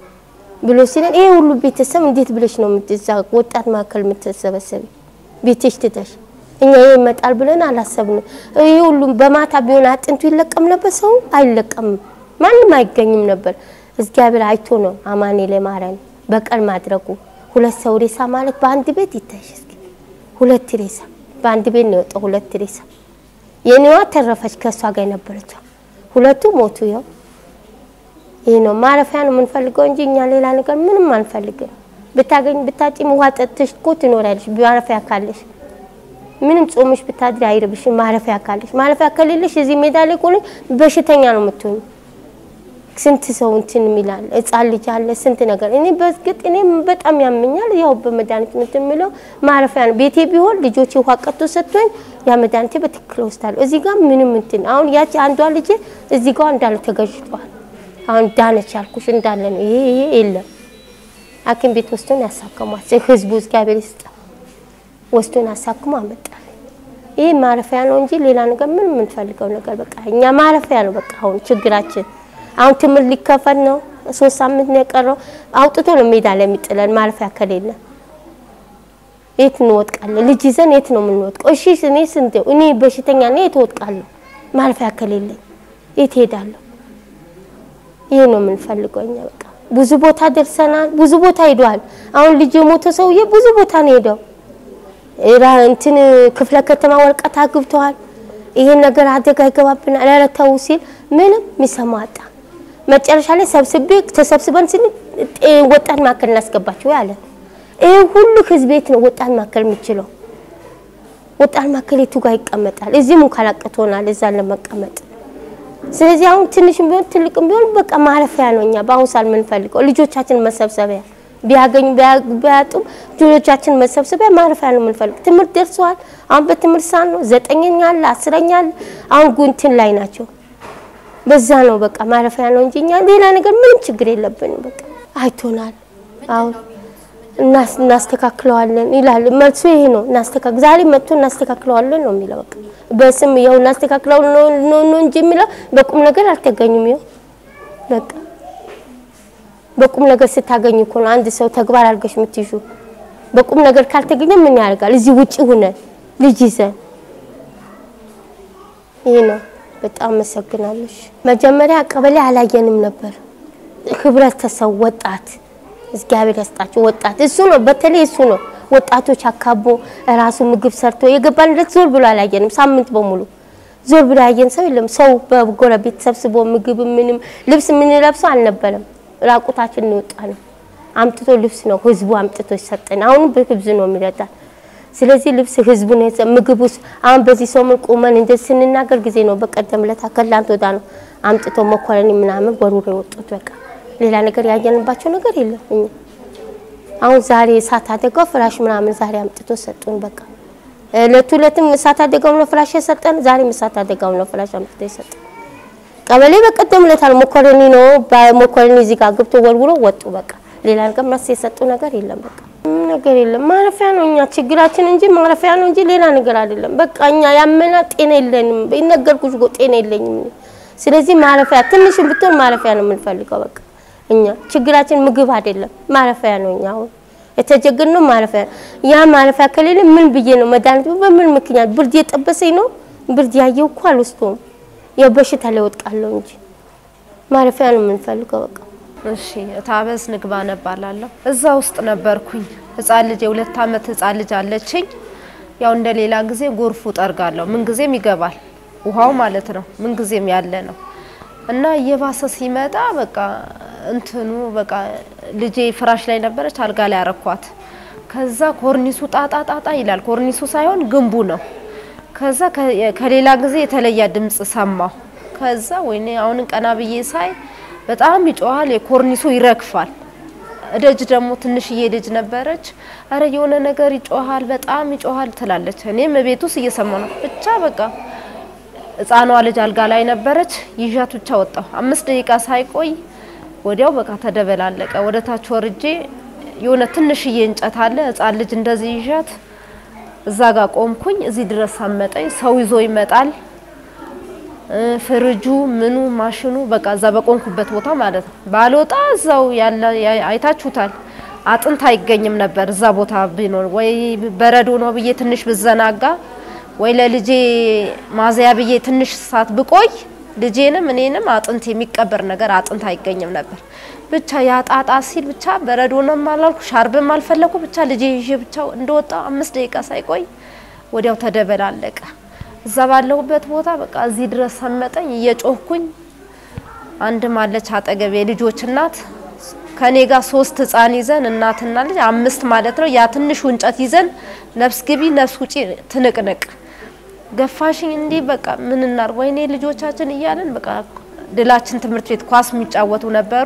[SPEAKER 1] ብሎ ሲለን ይሄ ሁሉ ቤተሰብ እንዴት ብለሽ ነው የምትዛ ወጣት ማዕከል የምትሰበሰቢ ቤትሽ ትተሽ እኛ ይመጣል ብለን አላሰብንም። ይሄ ሁሉ በማታ ቢሆን አጥንቱ ይለቀም ነበር ሰው አይለቀም ማንም አይገኝም ነበር። እግዚአብሔር አይቶ ነው አማኑኤል ማርያም በቀል ማድረጉ። ሁለት ሰው ሬሳ ማለት በአንድ ቤት ይታይሽ እስኪ ሁለት ሬሳ በአንድ ቤት ነው የወጣው ሁለት ሬሳ። የኔዋ ተረፈች ከሷ ጋር ነበረች ሁለቱ ሞቱ። ያው ይሄ ነው ማረፊያ ነው የምንፈልገው እንጂ እኛ ሌላ ነገር ምንም አንፈልግም። ብታገኝ ብታጪም ውሃ ጠጥተሽ እኮ ትኖሪያለሽ ማረፊያ ካለሽ ምንም ጾምሽ ብታድሪ አይርብሽ ማረፊያ ካለሽ ማረፊያ ከሌለሽ እዚህ ሜዳ ላይ ቆሎ በሽተኛ ነው የምትሆኝ ስንት ሰው እንትን ሚላል እጻል ልጅ አለ ስንት ነገር እኔ በዝግጥ እኔ በጣም ያመኛል ያው በመድኃኒት እንትን ሚለው ማረፊያ ነው ቤቴ ቢሆን ልጆቼ ውሃ ቀጥቶ ሰጥቶኝ ያ መድኃኒት በትክክል ወስዳለሁ እዚህ ጋር ምንም እንትን አሁን ያቺ አንዷ ልጅ እዚህ ጋር እንዳለ ተገጅቷል አሁን ዳነች ያልኩሽ እንዳለ ነው ይሄ ይሄ የለም አኪም ቤት ወስዶን ያሳከማት ህዝቡ እግዚአብሔር ይስጥ ወስዶን ያሳከማ አመጣ ይሄ ማረፊያ ነው እንጂ ሌላ ነገር ምን ምን ፈልገው ነገር በቃ እኛ ማረፊያ ነው በቃ አሁን ችግራችን አሁን ትምር ሊከፈል ነው ሶስት ሳምንት ነው የቀረው አውጥቶ ነው ሜዳ ላይ የሚጥለን ማረፊያ ከሌለ የት ነው ወጥቃለን ልጅ ይዘን የት ነው የምንወጥቀው እሺ እኔ ስንቴው እኔ በሽተኛ ነኝ የት ወጥቃለሁ ማረፊያ ከሌለ የት ሄዳለሁ ይሄ ነው ምን ፈልገው እኛ በቃ ብዙ ቦታ ደርሰናል ብዙ ቦታ ሄዷል አሁን ልጅ ሞተ ሰውዬ ብዙ ቦታ ነው ሄደው እራ እንትን ክፍለ ከተማ ወልቀታ ግብቷል ይሄ ነገር አደጋ ይገባብና አላረታው ሲል ምንም ሚሰማጣ መጨረሻ ላይ ሰብስቤ ተሰብስበን ሲል ወጣን ማከል እናስገባቸው ያለ ይሄ ሁሉ ህዝብ ቤት ነው ወጣን ማከል የሚችለው ወጣን ማከል የቱ ጋር ይቀመጣል እዚህ ምን ካላቀቶናል እዛ ለመቀመጥ ስለዚህ አሁን ትንሽም ቢሆን ትልቅም ቢሆን በቃ ማረፊያ ነውኛ ባሁን ሳል ምን ፈልገው ልጆቻችን መሰብሰቢያ ቢያገኙ ቢያጡ ልጆቻችን መሰብሰቢያ ማረፊያ ነው ምን ፈልገው ትምርት ደርሷል አሁን በትምርት ሳን ነው ዘጠነኛ አለ አስረኛ አለ አሁን ጉንትን ላይ ናቸው በዛ ነው በቃ ማረፊያ ነው እንጂኛ ሌላ ነገር ምንም ችግር የለብንም በቃ አይቶናል አሁን እናስ እናስተካክለዋለን ይላል መልሱ ይሄ ነው እናስተካክ ዛሬ መጥቶ እናስተካክለዋለን ነው የሚለው በቃ በስም ያው እናስተካክለው ነው ነው እንጂ የሚለው በቁም ነገር አልተገኙም ይው በቃ በቁም ነገር ስታገኙ እኮ ነው አንድ ሰው ተግባር አልገሽ ምትይዙ በቁም ነገር ካልተገኘ ምን ያደርጋል እዚህ ውጪ ሆነ ልጅ ይዘን ይሄ ነው በጣም መሰግናለሁ መጀመሪያ ቀበሌ አላየንም ነበር ህብረት ተሰው ወጣት እግዚአብሔር ያስጣቸው ወጣት እሱ ነው በተለይ እሱ ነው ወጣቶች አካቦ ራሱ ምግብ ሰርቶ የገባንለት ዞር ብሎ አላየንም ሳምንት በሙሉ ዞር ብሎ ያየን ሰው የለም ሰው በጎረቤት ተሰብስቦ ምግብ ምንም ልብስ ምን ለብሶ አልነበረም ራቁታችን ነው ወጣነው አምጥቶ ልብስ ነው ህዝቡ አምጥቶ ይሰጠን አሁን በህዝብ ነው የሚረዳ ስለዚህ ልብስ ህዝቡ ነው ምግቡስ አሁን በዚህ ሰው ምን ቆመን እንደዚህ ስንናገር ጊዜ ነው በቀደም ለታከላንት ወዳ ነው አምጥቶ መኮረኒ ምናምን ወሩሮ ወጥቶ በቃ ሌላ ነገር ያየንባቸው ነገር የለም አሁን ዛሬ ሳታ አደጋው ፍራሽ ምናምን ዛሬ አምጥቶ ሰጡን በቃ ለቱለትም ሳታ አደጋው ነው ፍራሽ ሰጠን ዛሬ ሳታ አደጋው ነው ፍራሽ አምጥቶ ሰጠን ቀበሌ በቀደም ለታል መኮረኒ ነው በመኮረኒ እዚህ ጋር ግብቶ ወርውሮ ወጡ በቃ ሌላ ነገር ማስ የሰጡ ነገር የለም በቃ ነገር የለም ማረፊያ ነው እኛ ችግራችን እንጂ ማረፊያ ነው እንጂ ሌላ ነገር አይደለም በቃ እኛ ያመና ጤና የለንም በእነገርኩሽ ጎ ጤና የለኝም ስለዚህ ማረፊያ ትንሽ ብትሆን ማረፊያ ነው የምንፈልገው በቃ እኛ ችግራችን ምግብ አይደለም ማረፊያ ነው እኛው የተጀገነው ማረፊያ ያ ማረፊያ ከሌለ ምን ብዬ ነው መድኃኒት በምን ምክንያት ብርድ የጠበሰኝ ነው ብርድ ያየው እኮ አልወስቶም የበሽታ ላይ ወጥቃለሁ እንጂ ማረፊያ ነው የምንፈልገው በቃ
[SPEAKER 5] እሺ ታበስ ንግባ ነባላለሁ እዛ ውስጥ ነበርኩኝ ህፃን ልጅ የሁለት አመት ህፃን ልጅ አለችኝ ያው እንደሌላ ጊዜ ጎርፉ ጠርጋለሁ ምን ጊዜም ይገባል ውሃው ማለት ነው ምን ጊዜም ያለ ነው እና የባሰ ሲመጣ በቃ እንትኑ በቃ ልጄ ፍራሽ ላይ ነበረች አልጋ ላይ አረኳት ከዛ ኮርኒሱ ጣጣ ጣጣ ይላል ኮርኒሱ ሳይሆን ግንቡ ነው ከዛ ከሌላ ጊዜ የተለየ ድምጽ ሰማሁ ከዛ ወይኔ አሁን ቀና ብዬ ሳይ በጣም ይጮሃል የኮርኒሱ ይረግፋል እደጅ ደግሞ ትንሽዬ ልጅ ነበረች አረ የሆነ ነገር ይጮሃል በጣም ይጮሃል ትላለች እኔም ቤቱስ እየሰማሁ ነው ብቻ በቃ ህፃኗ ልጅ አልጋ ላይ ነበረች ይዣት ብቻ ወጣሁ አምስት ደቂቃ ሳይቆይ ወዲያው በቃ ተደበላለቀ ወደታች ወርጄ የሆነ ትንሽዬ እንጨት አለ ህፃን ልጅ እንደዚህ ይዣት እዛ ጋር ቆምኩኝ እዚህ ድረስ አመጣኝ ሰው ይዞ ይመጣል ፍርጁ ምኑ ማሽኑ በቃ እዛ በቆንኩበት ቦታ ማለት ነው ባልወጣ እዛው ያለ አይታችሁታል አጥንት አይገኝም ነበር እዛ ቦታ ቢኖር ወይ በረዶ ነው ብዬ ትንሽ ብዘናጋ ወይ ለልጄ ማዚያ ብዬ ትንሽ ሰዓት ብቆይ ልጄንም እኔንም አጥንት የሚቀበር ነገር አጥንት አይገኝም ነበር ብቻ ያጣጣ ሲል ብቻ በረዶ ነው ማላልኩ ሻርብም አልፈለኩ ብቻ ልጄ ይዤ ብቻ እንደወጣ አምስት ደቂቃ ሳይቆይ ወዲያው ተደበላለቀ እዛ ባለውበት ቦታ በቃ እዚህ ድረስ ሰመጠኝ እየጮህኩኝ አንድ ማለች አጠገብ የልጆች እናት ከኔ ጋር ሶስት ህፃን ይዘን እናትና ልጅ አምስት ማለት ነው ያ ትንሹ እንጨት ይዘን ነፍስ ግቢ ነፍስ ውጪ ትንቅንቅ ገፋሽኝ እንዲ በቃ ምን እናር ወይኔ ልጆቻችን እያለን በቃ ድላችን ትምህርት ቤት ኳስ የሚጫወቱ ነበሩ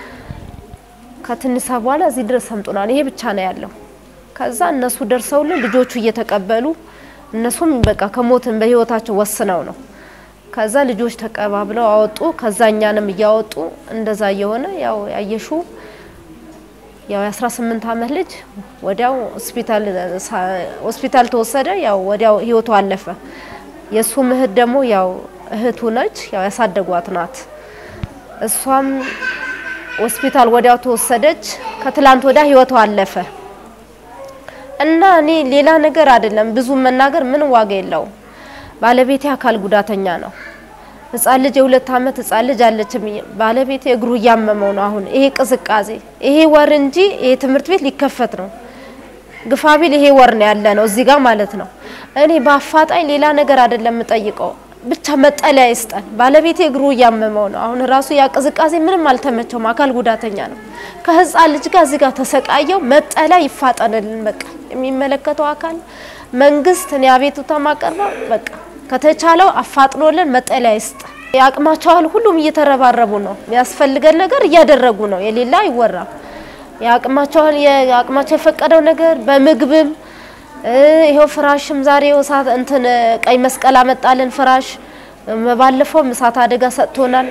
[SPEAKER 5] ከትንሳ በኋላ እዚህ ድረስ ሰምጡናል ይሄ ብቻ ነው ያለው ከዛ እነሱ ደርሰውልን ልጆቹ እየተቀበሉ እነሱም በቃ ከሞትን በህይወታቸው ወስነው ነው ከዛ ልጆች ተቀባብለው አወጡ ከዛኛንም ያወጡ እንደዛ የሆነ ያው ያየሹ ያው አስራ ስምንት አመት ልጅ ወዲያው ሆስፒታል ሆስፒታል ተወሰደ ያው ወዲያው ህይወቱ አለፈ የሱ ምህት ደግሞ ያው እህቱ ነች ያው ያሳደጓት ናት እሷም ሆስፒታል ወዲያው ተወሰደች ከትላንት ወዲያ ህይወቱ አለፈ እና እኔ ሌላ ነገር አይደለም ብዙ መናገር ምን ዋጋ የለው ባለቤቴ አካል ጉዳተኛ ነው ህፃን ልጅ የሁለት አመት ህፃን ልጅ አለችም ባለቤቴ እግሩ ያመመው ነው አሁን ይሄ ቅዝቃዜ ይሄ ወር እንጂ ይሄ ትምህርት ቤት ሊከፈት ነው ግፋቢል ይሄ ወር ነው ያለ ነው እዚህ ጋር ማለት ነው እኔ ባፋጣኝ ሌላ ነገር አይደለም ጠይቀው ብቻ መጠለያ ይስጣል ባለቤቴ እግሩ ያመመው ነው አሁን ራሱ ያ ቅዝቃዜ ምንም አልተመቸውም አካል ጉዳተኛ ነው ከህፃን ልጅ ጋር እዚህ ጋር ተሰቃየው መጠለያ ይፋጠንልን በቃ የሚመለከተው አካል መንግስት ነው አቤቱታ ማቀርበው በቃ ከተቻለው አፋጥኖልን መጠለያ ይስጥ ያቅማቸው ሁሉም እየተረባረቡ ነው የሚያስፈልገን ነገር እያደረጉ ነው የሌላ ይወራ ያቅማቸው ያቅማቸው ፈቀደው ነገር በመግብም ይሄው ፍራሽም ዛሬው ሰዓት እንትን ቀይ መስቀል አመጣልን ፍራሽ ባለፈው ምሳት አደጋ ሰጥቶናል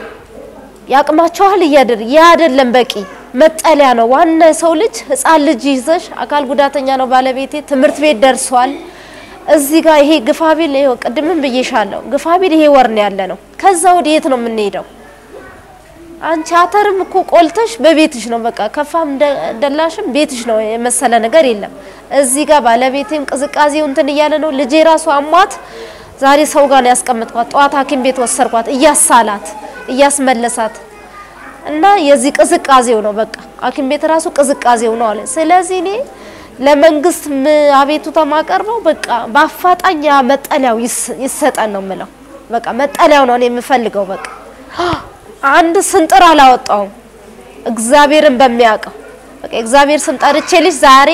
[SPEAKER 5] ያቅማቸው እያደር ያ አይደለም በቂ መጠለያ ነው ዋና ሰው ልጅ ህፃን ልጅ ይዘሽ አካል ጉዳተኛ ነው ባለቤቴ ትምህርት ቤት ደርሷል እዚህ ጋር ይሄ ግፋቢል ይሄው ቀድምም በየሻለው ግፋቢል ይሄ ወር ነው ያለ ነው ከዛ ወዲየት ነው የምንሄደው አንቺ አተርም እኮ ቆልተሽ በቤትሽ ነው በቃ ከፋም ደላሽም ቤትሽ ነው የመሰለ ነገር የለም እዚህ ጋር ባለቤቴም ቅዝቃዜው እንትን ይያለ ነው ልጄ ራሱ አሟት ዛሬ ሰው ጋር ነው ያስቀምጥኳት ጧት ሐኪም ቤት ወሰርኳት እያሳላት እያስመለሳት እና የዚህ ቅዝቃዜው ነው በቃ ሐኪም ቤት ራሱ ቅዝቃዜው ነው አለ ስለዚህ እኔ ለመንግስት አቤቱታ ማቀርበው በቃ ባፋጣኛ መጠለያው ይሰጣን ነው ምለው በቃ መጠለያው ነው እኔ የምፈልገው በቃ አንድ ስንጥር አላወጣው እግዚአብሔርን በሚያቀው በቃ እግዚአብሔር ስም ጠርቼ ልጅ ዛሬ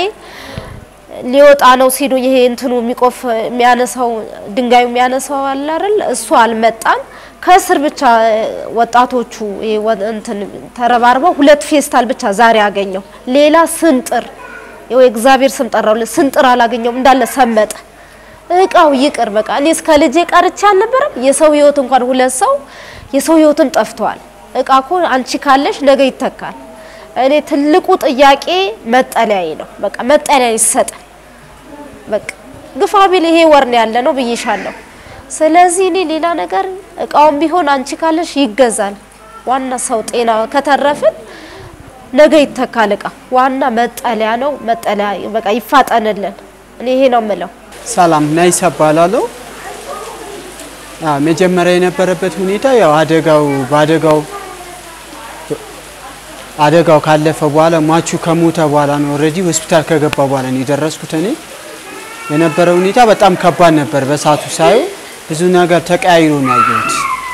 [SPEAKER 5] ሊወጣ ነው ሲሉ ይሄ እንትኑ የሚቆፍ የሚያነሳው ድንጋዩ የሚያነሳው አለ አይደል እሱ አልመጣም ከስር ብቻ ወጣቶቹ ይሄ እንትን ተረባርበው ሁለት ፌስታል ብቻ ዛሬ አገኘው ሌላ ስንጥር ይሄ እግዚአብሔር ስም ጠራው ስንጥር አላገኘው እንዳለ ሰመጠ እቃው ይቅር በቃ እኔ እስከ ልጄ ቀርቻ አልነበረም የሰው ህይወት እንኳን ሁለት ሰው የሰው ህይወትም ጠፍቷል እቃኮ አንቺ ካለሽ ነገ ይተካል እኔ ትልቁ ጥያቄ መጠለያዬ ነው በቃ መጠለያ ይሰጣል በቃ ግፋቢል ይሄ ወር ነው ያለ ነው ብዬሻለሁ ስለዚህ እኔ ሌላ ነገር እቃውም ቢሆን አንቺ ካለሽ ይገዛል ዋና ሰው ጤና ከተረፈን ነገ ይተካል እቃ ዋና መጠለያ ነው መጠለያ በቃ ይፋጠንልን እኔ ይሄ ነው የምለው
[SPEAKER 3] ሰላም ናይ ሰባላለው አ መጀመሪያ የነበረበት ሁኔታ ያው አደጋው ባደጋው አደጋው ካለፈ በኋላ ማቹ ከሞተ በኋላ ነው ኦሬዲ ሆስፒታል ከገባ በኋላ ነው የደረስኩት እኔ የነበረው ሁኔታ በጣም ከባድ ነበር በሳቱ ሳይ ብዙ ነገር ተቀያይሮ ነው ያየሁት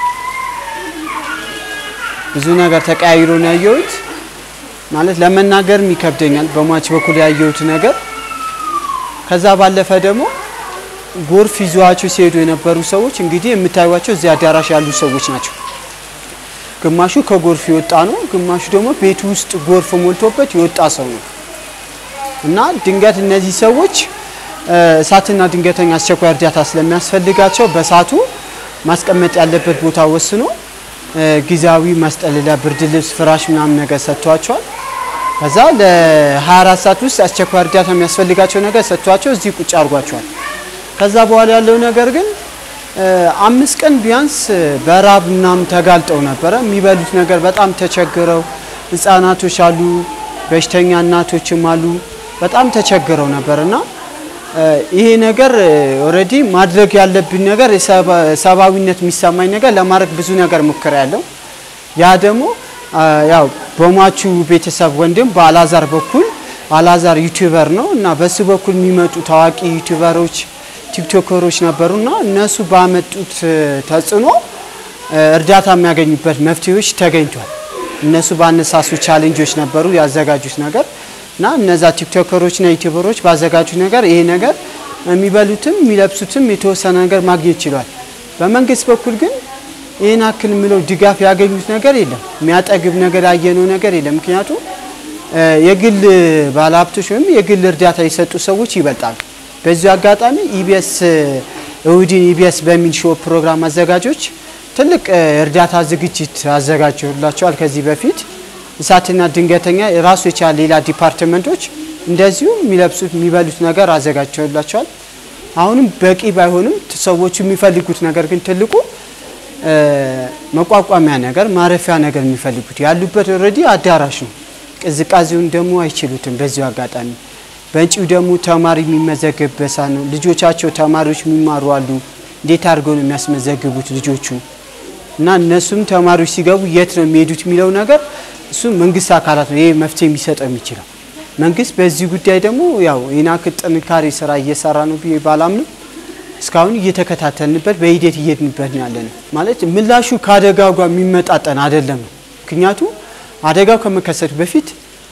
[SPEAKER 3] ብዙ ነገር ተቀያይሮ ነው ያየሁት ማለት ለመናገር ይከብደኛል በማች በኩል ያየሁት ነገር ከዛ ባለፈ ደግሞ ጎርፍ ይዟቸው ሲሄዱ የነበሩ ሰዎች እንግዲህ የምታዩዋቸው እዚህ አዳራሽ ያሉ ሰዎች ናቸው ግማሹ ከጎርፍ ይወጣ ነው ግማሹ ደግሞ ቤት ውስጥ ጎርፍ ሞልቶበት ይወጣ ሰው ነው እና ድንገት እነዚህ ሰዎች እሳትና ድንገተኛ አስቸኳይ እርዳታ ስለሚያስፈልጋቸው በሳቱ ማስቀመጥ ያለበት ቦታ ወስኖ ጊዜያዊ ማስጠለያ ብርድ ልብስ ፍራሽ ምናምን ነገር ሰጥቷቸዋል ከዛ ለ24 ሰዓት ውስጥ አስቸኳይ እርዳታ የሚያስፈልጋቸው ነገር ሰጥቷቸው እዚህ ቁጭ አርጓቸዋል ከዛ በኋላ ያለው ነገር ግን አምስት ቀን ቢያንስ በራብ ምናምን ተጋልጠው ነበር የሚበሉት ነገር በጣም ተቸግረው ህፃናቶች አሉ በሽተኛ እናቶችም አሉ በጣም ተቸግረው ነበርና ይሄ ነገር ኦሬዲ ማድረግ ያለብን ነገር የሰባዊነት የሚሰማኝ ነገር ለማድረግ ብዙ ነገር ሙከራ ያለው ያ ደግሞ ያው በማቹ ቤተሰብ ወንድም በአላዛር በኩል አላዛር ዩቲዩበር ነው እና በሱ በኩል የሚመጡ ታዋቂ ዩቲዩበሮች ቲክቶከሮች ነበሩና እነሱ ባመጡት ተጽኖ እርዳታ የሚያገኙበት መፍትሄዎች ተገኝቷል እነሱ ባነሳሱ ቻሌንጆች ነበሩ ያዘጋጁት ነገር እና እነዛ ቲክቶከሮች እና ዩቲዩበሮች ባዘጋጁት ነገር ይሄ ነገር የሚበሉትም የሚለብሱትም የተወሰነ ነገር ማግኘት ይችላል። በመንግስት በኩል ግን ይሄን አክል ምለው ድጋፍ ያገኙት ነገር የለም። የሚያጠግብ ነገር ያየነው ነገር የለም። ምክንያቱም የግል ባለሀብቶች ወይም የግል እርዳታ የሰጡ ሰዎች ይበልጣሉ። በዚህ አጋጣሚ ኢቢኤስ እሁድን ኢቢኤስ በሚል ሾው ፕሮግራም አዘጋጆች ትልቅ እርዳታ ዝግጅት አዘጋጅተውላቸዋል። ከዚህ በፊት እሳትና ድንገተኛ ራሱ የቻለ ሌላ ዲፓርትመንቶች እንደዚሁ የሚለብሱት የሚበሉት ነገር አዘጋጅተውላቸዋል። አሁንም በቂ ባይሆንም ሰዎቹ የሚፈልጉት ነገር ግን ትልቁ መቋቋሚያ ነገር ማረፊያ ነገር የሚፈልጉት ያሉበት ኦሬዲ አዳራሽ ነው። ቅዝቃዜውን ደግሞ አይችሉትም። በዚህ አጋጣሚ በእንጪው ደግሞ ተማሪ የሚመዘገብበሳ ነው። ልጆቻቸው ተማሪዎች የሚማሩ አሉ። እንዴት አድርገው ነው የሚያስመዘግቡት ልጆቹ? እና እነሱም ተማሪዎች ሲገቡ የት ነው የሚሄዱት የሚለው ነገር እሱ መንግስት አካላት ነው ይሄ መፍትሄ የሚሰጠው የሚችለው። መንግስት በዚህ ጉዳይ ደግሞ ያው የናክ ጥንካሬ ስራ እየሰራ ነው ብዬ ባላምንም እስካሁን እየተከታተልንበት በሂደት እየሄድንበት ያለነው ማለት ምላሹ ከአደጋው ጋር የሚመጣጠን አይደለም። ምክንያቱም አደጋው ከመከሰቱ በፊት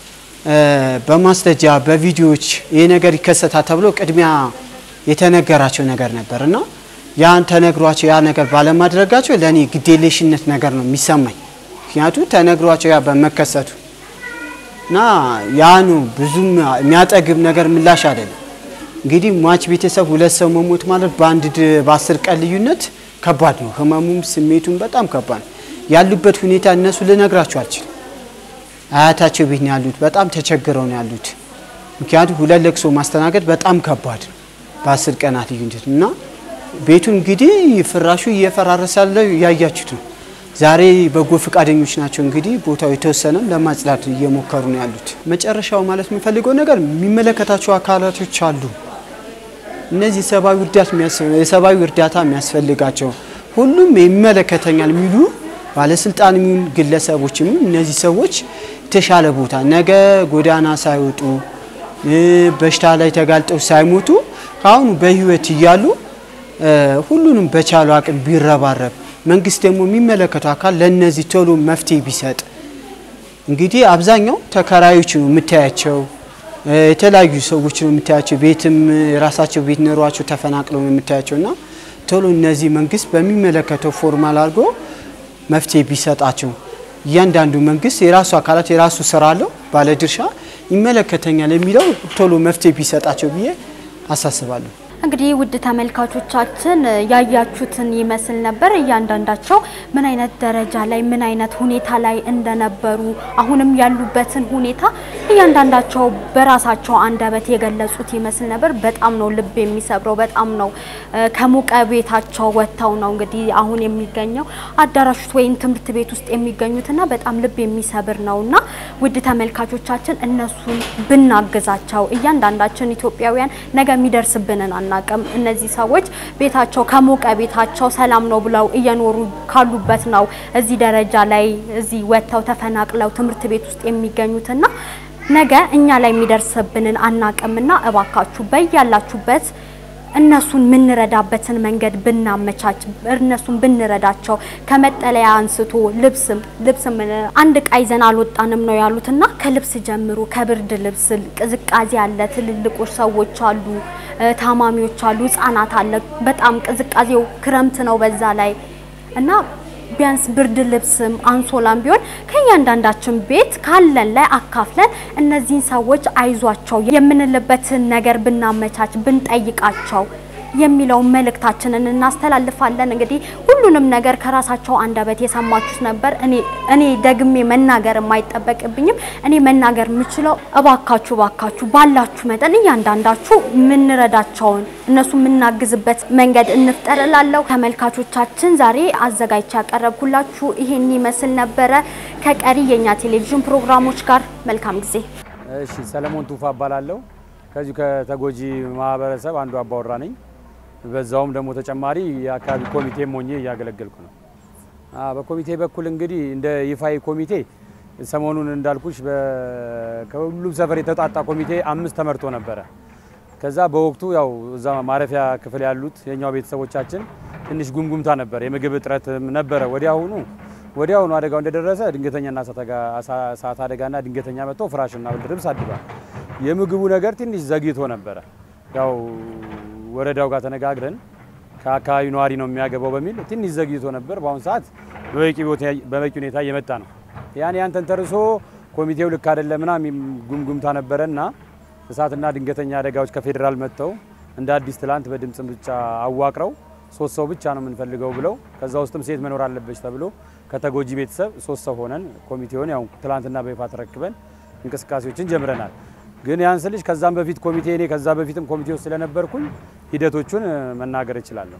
[SPEAKER 3] በማስረጃ በቪዲዮዎች ይሄ ነገር ይከሰታል ተብሎ ቅድሚያ የተነገራቸው ነገር ነበርና ያን ተነግሯቸው ያ ነገር ባለማድረጋቸው ለኔ ግዴለሽነት ነገር ነው የሚሰማኝ። ምክንያቱም ተነግሯቸው ያ በመከሰቱ እና ያኑ ብዙም የሚያጠግብ ነገር ምላሽ አይደለም። እንግዲህ ሟች ቤተሰብ ሁለት ሰው መሞት ማለት በአንድ በአስር ቀን ልዩነት ከባድ ነው። ህመሙም ስሜቱም በጣም ከባድ ነው። ያሉበት ሁኔታ እነሱ ልነግራቸው አልችልም። አያታቸው ቤት ነው ያሉት። በጣም ተቸግረው ነው ያሉት። ምክንያቱም ሁለት ለቅሶ ማስተናገድ በጣም ከባድ ነው በአስር ቀናት ልዩነት እና ቤቱን እንግዲህ ፍራሹ እየፈራረሰ ያለው ያያችሁት ነው። ዛሬ በጎ ፍቃደኞች ናቸው እንግዲህ ቦታው የተወሰነም ለማጽዳት እየሞከሩ ነው ያሉት። መጨረሻው ማለት የምፈልገው ነገር የሚመለከታቸው አካላቶች አሉ። እነዚህ ሰባዊ እርዳታ የሚያስፈልጋቸው የሰባዊ እርዳታ የሚያስፈልጋቸው ሁሉም ይመለከተኛል የሚሉ ባለስልጣን ምን ግለሰቦችም እነዚህ ሰዎች ተሻለ ቦታ ነገ ጎዳና ሳይወጡ በሽታ ላይ ተጋልጠው ሳይሞቱ አሁን በህይወት ይያሉ ሁሉንም በቻሉ አቅም ቢረባረብ መንግስት ደግሞ የሚመለከተው አካል ለነዚህ ቶሎ መፍትሄ ቢሰጥ እንግዲህ አብዛኛው ተከራዮች ነው የምታያቸው የተለያዩ ሰዎች ነው የምታያቸው ቤትም ራሳቸው ቤት ኖሯቸው ተፈናቅለው ነው የምታያቸውና ቶሎ እነዚህ መንግስት በሚመለከተው ፎርማል አድርጎ መፍትሄ ቢሰጣቸው እያንዳንዱ መንግስት የራሱ አካላት የራሱ ስራ አለው ባለድርሻ ይመለከተኛል የሚለው ቶሎ መፍትሄ ቢሰጣቸው ብዬ አሳስባለሁ።
[SPEAKER 6] እንግዲህ ውድ ተመልካቾቻችን ያያችሁትን ይመስል ነበር። እያንዳንዳቸው ምን አይነት ደረጃ ላይ ምን አይነት ሁኔታ ላይ እንደነበሩ አሁንም ያሉበትን ሁኔታ እያንዳንዳቸው በራሳቸው አንደበት የገለጹት ይመስል ነበር። በጣም ነው ልብ የሚሰብረው። በጣም ነው ከሙቀ ቤታቸው ወጣው ነው እንግዲህ አሁን የሚገኘው አዳራሽ ወይን ትምህርት ቤት ውስጥ የሚገኙትና በጣም ልብ የሚሰብር ነውና ውድ ተመልካቾቻችን እነሱን ብናገዛቸው እያንዳንዳችን ኢትዮጵያውያን ነገ የሚደርስብንን አናቀም። እነዚህ ሰዎች ቤታቸው ከሞቀ ቤታቸው ሰላም ነው ብለው እየኖሩ ካሉበት ነው እዚህ ደረጃ ላይ እዚህ ወጣው ተፈናቅለው ትምህርት ቤት ውስጥ የሚገኙትና ነገ እኛ ላይ የሚደርስብንን አናቀምና እባካችሁ በያላችሁበት እነሱን ምንረዳበትን መንገድ ብናመቻች እነሱን ብንረዳቸው ከመጠለያ አንስቶ ልብስም ልብስም አንድ ቃይዘን አልወጣንም ነው ያሉትና ከልብስ ጀምሮ ከብርድ ልብስ ቅዝቃዜ ያለ ትልልቆች ሰዎች አሉ ታማሚዎች አሉ ህፃናት አለ በጣም ቅዝቃዜው ክረምት ነው በዛ ላይ እና ቢያንስ ብርድ ልብስም አንሶላም ቢሆን ከያንዳንዳችን ቤት ካለን ላይ አካፍለን እነዚህን ሰዎች አይዟቸው የምንልበትን ነገር ብናመቻች ብንጠይቃቸው የሚለው መልእክታችንን እናስተላልፋለን። እንግዲህ ሁሉንም ነገር ከራሳቸው አንደበት የሰማችሁት ነበር። እኔ እኔ ደግሜ መናገር የማይጠበቅብኝም እኔ መናገር የምችለው እባካችሁ እባካችሁ ባላችሁ መጠን እያንዳንዳችሁ ምንረዳቸውን እነሱ ምናግዝበት መንገድ እንፍጠርላለው። ተመልካቾቻችን ዛሬ አዘጋጅቻ ያቀረብኩላችሁ ይሄን ይመስል ነበር። ከቀሪ የኛ ቴሌቪዥን ፕሮግራሞች ጋር መልካም ጊዜ።
[SPEAKER 7] እሺ ሰለሞን ቱፋ ባላለው ከዚህ ከተጎጂ ማህበረሰብ አንዱ አባወራ ነኝ። በዛውም ደግሞ ተጨማሪ የአካባቢ ኮሚቴ ሞኜ ያገለገልኩ ነው። አ በኮሚቴ በኩል እንግዲህ እንደ ይፋይ ኮሚቴ ሰሞኑን እንዳልኩሽ በከሁሉም ሰፈር የተጣጣ ኮሚቴ አምስት ተመርቶ ነበር። ከዛ በወቅቱ ያው እዛ ማረፊያ ክፍል ያሉት የኛው ቤተሰቦቻችን ትንሽ ጉምጉምታ ነበር የምግብ እጥረት ነበር። ወዲያውኑ ወዲያውኑ አደጋው እንደደረሰ ድንገተኛና እሳት አደጋና ድንገተኛ መጥቶ ፍራሽና ብርድ ልብስ አድርጓል። የምግቡ ነገር ትንሽ ዘግይቶ ነበረ። ያው ወረዳው ጋር ተነጋግረን ከአካባቢው ነዋሪ ነው የሚያገባው በሚል ትንሽ ዘግይቶ ነበር። በአሁን ሰዓት በበቂ ሁኔታ እየመጣ ነው። ያን ያን ተንተርሶ ኮሚቴው ልክ አይደለምና ጉምጉምታ ነበረና እሳትና ድንገተኛ አደጋዎች ከፌደራል መጥተው እንደ አዲስ ትላንት በድምጽ ብቻ አዋቅረው ሶስት ሰው ብቻ ነው የምንፈልገው ብለው ከዛ ውስጥም ሴት መኖር አለበት ተብሎ ከተጎጂ ቤተሰብ ሶስት ሰው ሆነን ኮሚቴውን ያው ትላንትና በይፋ ተረክበን እንቅስቃሴዎችን ጀምረናል። ግን ያንስ ልጅ ከዛም በፊት ኮሚቴ እኔ ከዛ በፊትም ኮሚቴው ስለነበርኩኝ ሂደቶቹን መናገር እችላለሁ።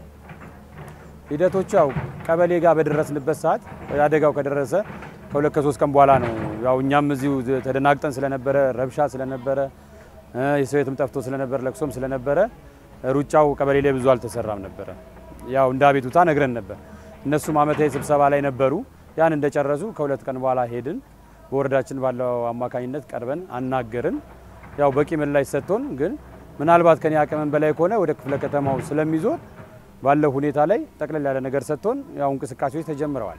[SPEAKER 7] ሂደቶቹ ያው ቀበሌ ጋር በደረስንበት ሰዓት አደጋው ከደረሰ ከሁለት ከሶስት ቀን በኋላ ነው። ያው እኛም እዚሁ ተደናግጠን ስለነበረ ረብሻ ስለነበረ የሰውየትም ጠፍቶ ስለነበረ ለቅሶም ስለነበረ ሩጫው ቀበሌ ላይ ብዙ አልተሰራም ነበር። ያው እንደ አቤቱታ ነግረን ነበር። እነሱም ዓመታዊ ስብሰባ ላይ ነበሩ። ያን እንደጨረሱ ከሁለት ቀን በኋላ ሄድን። በወረዳችን ባለው አማካኝነት ቀርበን አናገርን። ያው በቂ ምላሽ ሰጥቶን ግን ምናልባት ከኔ አቅምን በላይ ከሆነ ወደ ክፍለ ከተማው ስለሚዞር ባለው ሁኔታ ላይ ጠቅለል ያለ ነገር ሰጥቶን ያው እንቅስቃሴዎች ተጀምረዋል።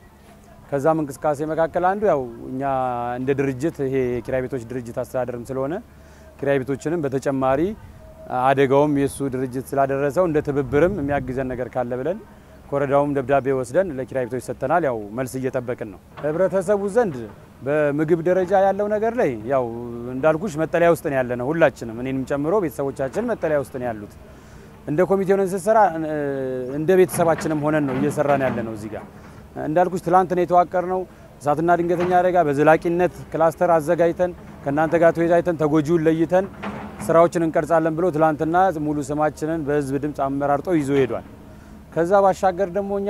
[SPEAKER 7] ከዛም እንቅስቃሴ መካከል አንዱ ያው እኛ እንደ ድርጅት ይሄ ኪራይ ቤቶች ድርጅት አስተዳደርም ስለሆነ ኪራይ ቤቶችንም በተጨማሪ አደጋውም የሱ ድርጅት ስላደረሰው እንደ ትብብርም የሚያግዘን ነገር ካለ ብለን ኮረዳውም ደብዳቤ ወስደን ለኪራይ ቤቶች ሰጥተናል። ያው መልስ እየጠበቅን ነው። ህብረተሰቡ ዘንድ በምግብ ደረጃ ያለው ነገር ላይ ያው እንዳልኩሽ መጠለያ ውስጥ ነው ያለነው። ሁላችንም እኔንም ጨምሮ ቤተሰቦቻችን መጠለያ ውስጥ ነው ያሉት። እንደ ኮሚቴውን እንሰራ እንደ ቤተሰባችንም ሆነን ነው እየሰራን ያለነው። እዚህ ጋር እንዳልኩሽ ትላንት ነው የተዋቀርነው። እሳትና ድንገተኛ አደጋ በዘላቂነት ክላስተር አዘጋጅተን ከናንተ ጋር ተወያይተን ተጎጂውን ለይተን ስራዎችን እንቀርጻለን ብሎ ትላንትና ሙሉ ስማችንን በህዝብ ድምጽ አመራርጦ ይዞ ሄዷል። ከዛ ባሻገር ደሞኛ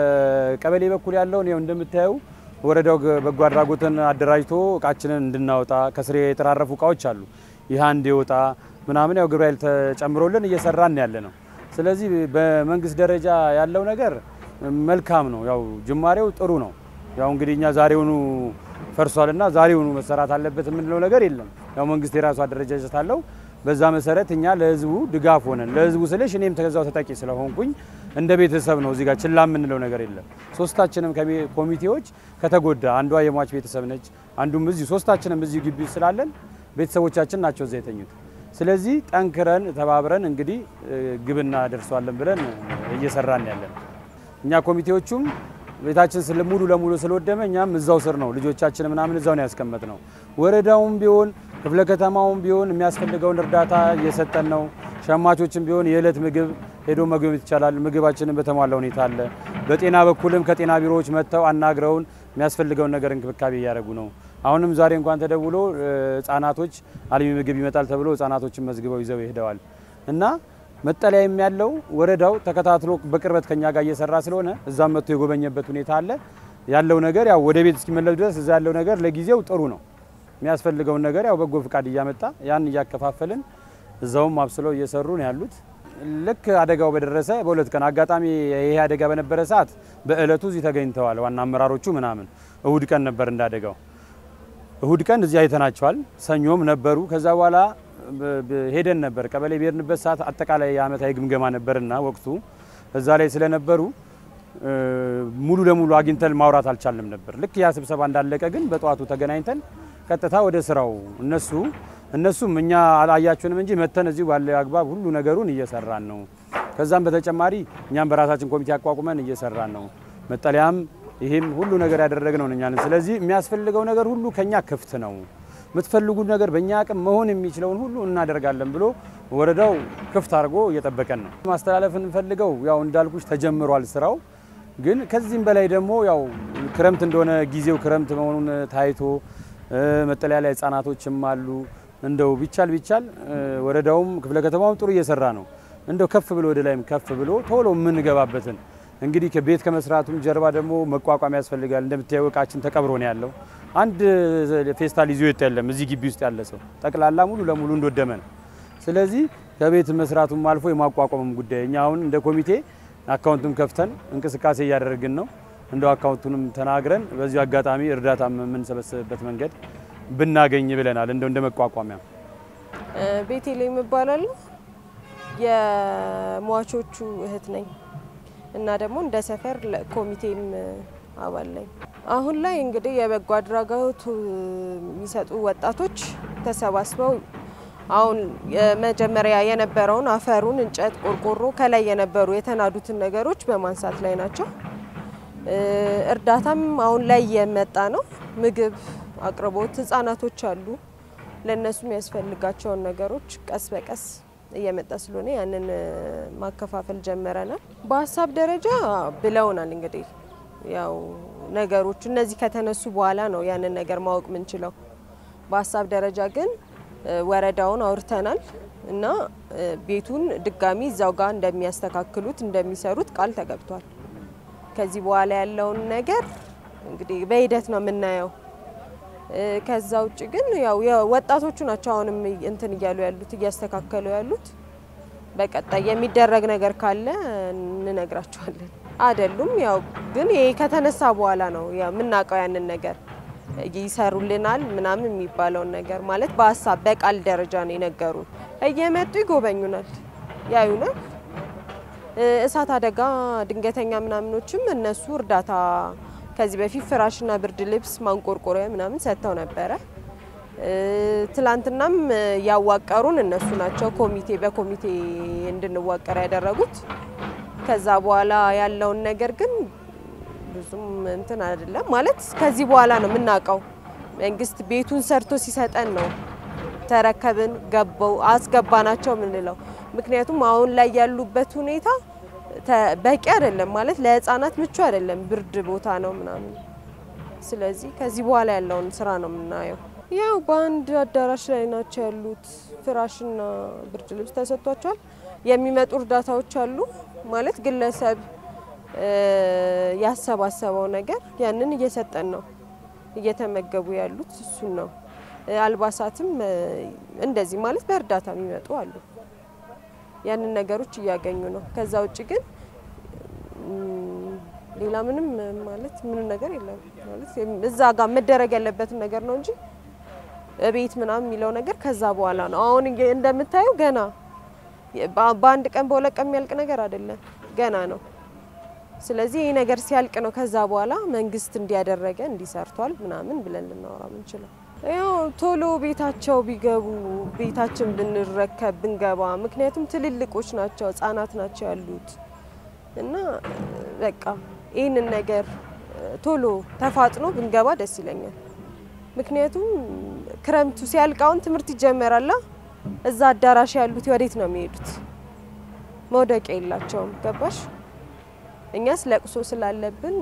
[SPEAKER 7] በቀበሌ በኩል ያለው ነው እንደምታዩ ወረዳው በጎ አድራጎትን አደራጅቶ እቃችንን እንድናወጣ ከስሬ የተራረፉ እቃዎች አሉ። ይህ አንድ ይወጣ ምናምን ያው ግብራይል ተጨምሮልን እየሰራን ያለ ነው። ስለዚህ በመንግስት ደረጃ ያለው ነገር መልካም ነው። ያው ጅማሬው ጥሩ ነው። ያው እንግዲህ እኛ ዛሬውኑ ፈርሷልና ዛሬውኑ መሰራት አለበት የምንለው ነገር የለም። ያው መንግስት የራሱ አደረጃጀት አለው። በዛ መሰረት እኛ ለህዝቡ ድጋፍ ሆነን ለህዝቡ ስለሽ እኔም ተገዛው ተጠቂ ስለሆንኩኝ እንደ ቤተሰብ ነው እዚህ ጋር ችላ የምንለው ነገር የለም። ሶስታችንም ኮሚቴዎች ከተጎዳ አንዷ የሟች ቤተሰብ ነች፣ አንዱም እዚህ ሶስታችንም እዚህ ግቢ ስላለን ቤተሰቦቻችን ናቸው እዛ የተኙት። ስለዚህ ጠንክረን ተባብረን እንግዲህ ግብና ደርሷለን ብለን እየሰራን ያለን እኛ ኮሚቴዎቹም ቤታችን ስለሙሉ ለሙሉ ስለወደመ እኛም እዛው ስር ነው ልጆቻችን ምናምን እዛው ነው ያስቀመጥነው። ወረዳውም ቢሆን ክፍለ ከተማውም ቢሆን የሚያስፈልገውን እርዳታ እየሰጠን ነው። ሸማቾችም ቢሆን የዕለት ምግብ ሄዶ መግባት ይቻላል። ምግባችንን በተሟላ ሁኔታ አለ። በጤና በኩልም ከጤና ቢሮዎች መጥተው አናግረውን የሚያስፈልገውን ነገር እንክብካቤ እያደረጉ ነው። አሁንም ዛሬ እንኳን ተደውሎ ህጻናቶች አልሚ ምግብ ይመጣል ተብሎ ህጻናቶችን መዝግበው ይዘው ይሄዳል እና መጠለያም ያለው ወረዳው ተከታትሎ በቅርበት ከኛ ጋር እየሰራ ስለሆነ እዛም መጥቶ የጎበኘበት ሁኔታ አለ። ያለው ነገር ያው ወደ ቤት እስኪመለስ ድረስ እዛ ያለው ነገር ለጊዜው ጥሩ ነው። የሚያስፈልገውን ነገር ያው በጎ ፍቃድ እያመጣ ያን እያከፋፈልን እዛውም አብስለው እየሰሩ ነው ያሉት። ልክ አደጋው በደረሰ በሁለት ቀን አጋጣሚ ይሄ አደጋ በነበረ ሰዓት በእለቱ እዚህ ተገኝተዋል ዋና አመራሮቹ ምናምን። እሁድ ቀን ነበር እንዳደጋው እሁድ ቀን እዚህ አይተናቸዋል። ሰኞም ነበሩ። ከዛ በኋላ ሄደን ነበር ቀበሌ በርንበት ሰዓት አጠቃላይ የዓመታዊ ግምገማ ነበርና ወቅቱ እዛ ላይ ስለነበሩ ሙሉ ለሙሉ አግኝተን ማውራት አልቻልንም ነበር። ልክ ያ ስብሰባ እንዳለቀ ግን በጧቱ ተገናኝተን ቀጥታ ወደ ስራው እነሱ እነሱም እኛ አላያችሁንም እንጂ መተን እዚህ ባለ አግባብ ሁሉ ነገሩን እየሰራን ነው። ከዛም በተጨማሪ እኛም በራሳችን ኮሚቴ አቋቁመን እየሰራን ነው። መጠለያም ይሄም ሁሉ ነገር ያደረግነው እኛ ነን። ስለዚህ የሚያስፈልገው ነገር ሁሉ ከኛ ክፍት ነው። የምትፈልጉት ነገር በእኛ አቅም መሆን የሚችለውን ሁሉ እናደርጋለን ብሎ ወረዳው ክፍት አድርጎ እየጠበቀን ነው። ማስተላለፍ እንፈልገው ያው እንዳልኩሽ ተጀምሯል ስራው። ግን ከዚህም በላይ ደግሞ ያው ክረምት እንደሆነ ጊዜው ክረምት መሆኑን ታይቶ መጠለያ ላይ ህጻናቶችም አሉ። እንደው ቢቻል ቢቻል ወረዳውም ክፍለ ከተማውም ጥሩ እየሰራ ነው። እንደው ከፍ ብሎ ወደ ላይም ከፍ ብሎ ቶሎ ምን ገባበትን እንግዲህ ከቤት ከመስራቱም ጀርባ ደግሞ መቋቋም ያስፈልጋል። እንደምታየው እቃችን ተቀብሮ ነው ያለው። አንድ ፌስታል ይዞ የለም እዚህ ግቢ ውስጥ ያለ ሰው ጠቅላላ ሙሉ ለሙሉ እንደወደመ ነው። ስለዚህ ከቤት መስራቱም አልፎ የማቋቋምም ጉዳይ እኛ አሁን እንደ ኮሚቴ አካውንቱን ከፍተን እንቅስቃሴ እያደረግን ነው። እንደው አካውንቱንም ተናግረን በዚህ አጋጣሚ እርዳታ የምንሰበስብበት መንገድ ብናገኝ ብለናል። እንደው እንደመቋቋሚያ
[SPEAKER 8] ቤቴሌም እባላለሁ የሟቾቹ እህት ነኝ እና ደግሞ እንደ ሰፈር ኮሚቴም አባል ነኝ። አሁን ላይ እንግዲህ የበጎ አድራጎት የሚሰጡ ወጣቶች ተሰባስበው አሁን የመጀመሪያ የነበረውን አፈሩን እንጨት ቆርቆሮ ከላይ የነበሩ የተናዱትን ነገሮች በማንሳት ላይ ናቸው። እርዳታም አሁን ላይ የመጣ ነው። ምግብ አቅርቦት ህፃናቶች አሉ ለነሱ የሚያስፈልጋቸውን ነገሮች ቀስ በቀስ እየመጣ ስለሆነ ያንን ማከፋፈል ጀመረናል። በሐሳብ ደረጃ ብለውናል እንግዲህ ያው ነገሮች እነዚህ ከተነሱ በኋላ ነው ያንን ነገር ማወቅ ምንችለው። በሐሳብ ደረጃ ግን ወረዳውን አውርተናል እና ቤቱን ድጋሚ እዛው ጋር እንደሚያስተካክሉት እንደሚሰሩት ቃል ተገብቷል። ከዚህ በኋላ ያለውን ነገር እንግዲህ በሂደት ነው የምናየው። ከዛ ውጭ ግን ያው ወጣቶቹ ናቸው አሁንም እንትን እያሉ ያሉት እያስተካከሉ ያሉት። በቀጣይ የሚደረግ ነገር ካለ እንነግራቸዋለን። አይደሉም ያው ግን ይሄ ከተነሳ በኋላ ነው ያው ምናቀው ያንን ነገር ይሰሩልናል ምናምን የሚባለውን ነገር ማለት በሐሳብ በቃል ደረጃ ነው የነገሩን። እየመጡ ይጎበኙናል ያዩናል። እሳት አደጋ ድንገተኛ ምናምኖችም እነሱ እርዳታ ከዚህ በፊት ፍራሽና ብርድ ልብስ ማንቆርቆሪያ ምናምን ሰጥተው ነበረ። ትላንትናም ያዋቀሩን እነሱ ናቸው ኮሚቴ በኮሚቴ እንድንዋቀር ያደረጉት። ከዛ በኋላ ያለውን ነገር ግን ብዙም እንትን አይደለም ማለት ከዚህ በኋላ ነው ምናቀው። መንግስት ቤቱን ሰርቶ ሲሰጠን ነው ተረከብን ገባው አስገባናቸው ምንለው። ምክንያቱም አሁን ላይ ያሉበት ሁኔታ በቂ አይደለም ማለት ለህፃናት ምቹ አይደለም፣ ብርድ ቦታ ነው ምናምን። ስለዚህ ከዚህ በኋላ ያለውን ስራ ነው ምናየው። ያው በአንድ አዳራሽ ላይ ናቸው ያሉት። ፍራሽና ብርድ ልብስ ተሰጥቷቸዋል። የሚመጡ እርዳታዎች አሉ ማለት ግለሰብ ያሰባሰበው ነገር ያንን እየሰጠን ነው እየተመገቡ ያሉት እሱ ነው። አልባሳትም እንደዚህ ማለት በእርዳታ የሚመጡ አሉ። ያንን ነገሮች እያገኙ ነው። ከዛ ውጪ ግን ሌላ ምንም ማለት ምን ነገር የለም ማለት እዛ ጋር መደረግ ያለበት ነገር ነው እንጂ እቤት ምናምን የሚለው ነገር ከዛ በኋላ ነው። አሁን እንደምታዩ ገና በአንድ ቀን በሁለት ቀን የሚያልቅ ነገር አይደለም፣ ገና ነው። ስለዚህ ይሄ ነገር ሲያልቅ ነው ከዛ በኋላ መንግስት እንዲያደረገ እንዲሰርቷል ምናምን ብለን ልናወራ ምንችለው። ያው ቶሎ ቤታቸው ቢገቡ ቤታችን ብንረከብ ብንገባ፣ ምክንያቱም ትልልቆች ናቸው ህፃናት ናቸው ያሉት እና በቃ ይሄንን ነገር ቶሎ ተፋጥኖ ብንገባ ደስ ይለኛል። ምክንያቱም ክረምቱ ሲያልቃውን ትምህርት ይጀመራል። እዛ አዳራሽ ያሉት ወዴት ነው የሚሄዱት? መውደቂያ የላቸውም። ገባሽ? እኛስ ለቅሶ ስላለብን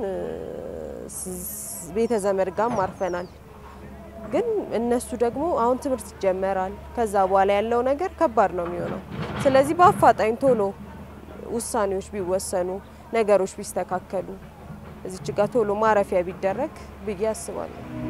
[SPEAKER 8] ቤተ ዘመድ ጋር ማርፈናል። ግን እነሱ ደግሞ አሁን ትምህርት ይጀመራል። ከዛ በኋላ ያለው ነገር ከባድ ነው የሚሆነው። ስለዚህ በአፋጣኝ ቶሎ ውሳኔዎች ቢወሰኑ ነገሮች ቢስተካከሉ እዚች ጋር ቶሎ ማረፊያ ቢደረግ ብዬ አስባለሁ።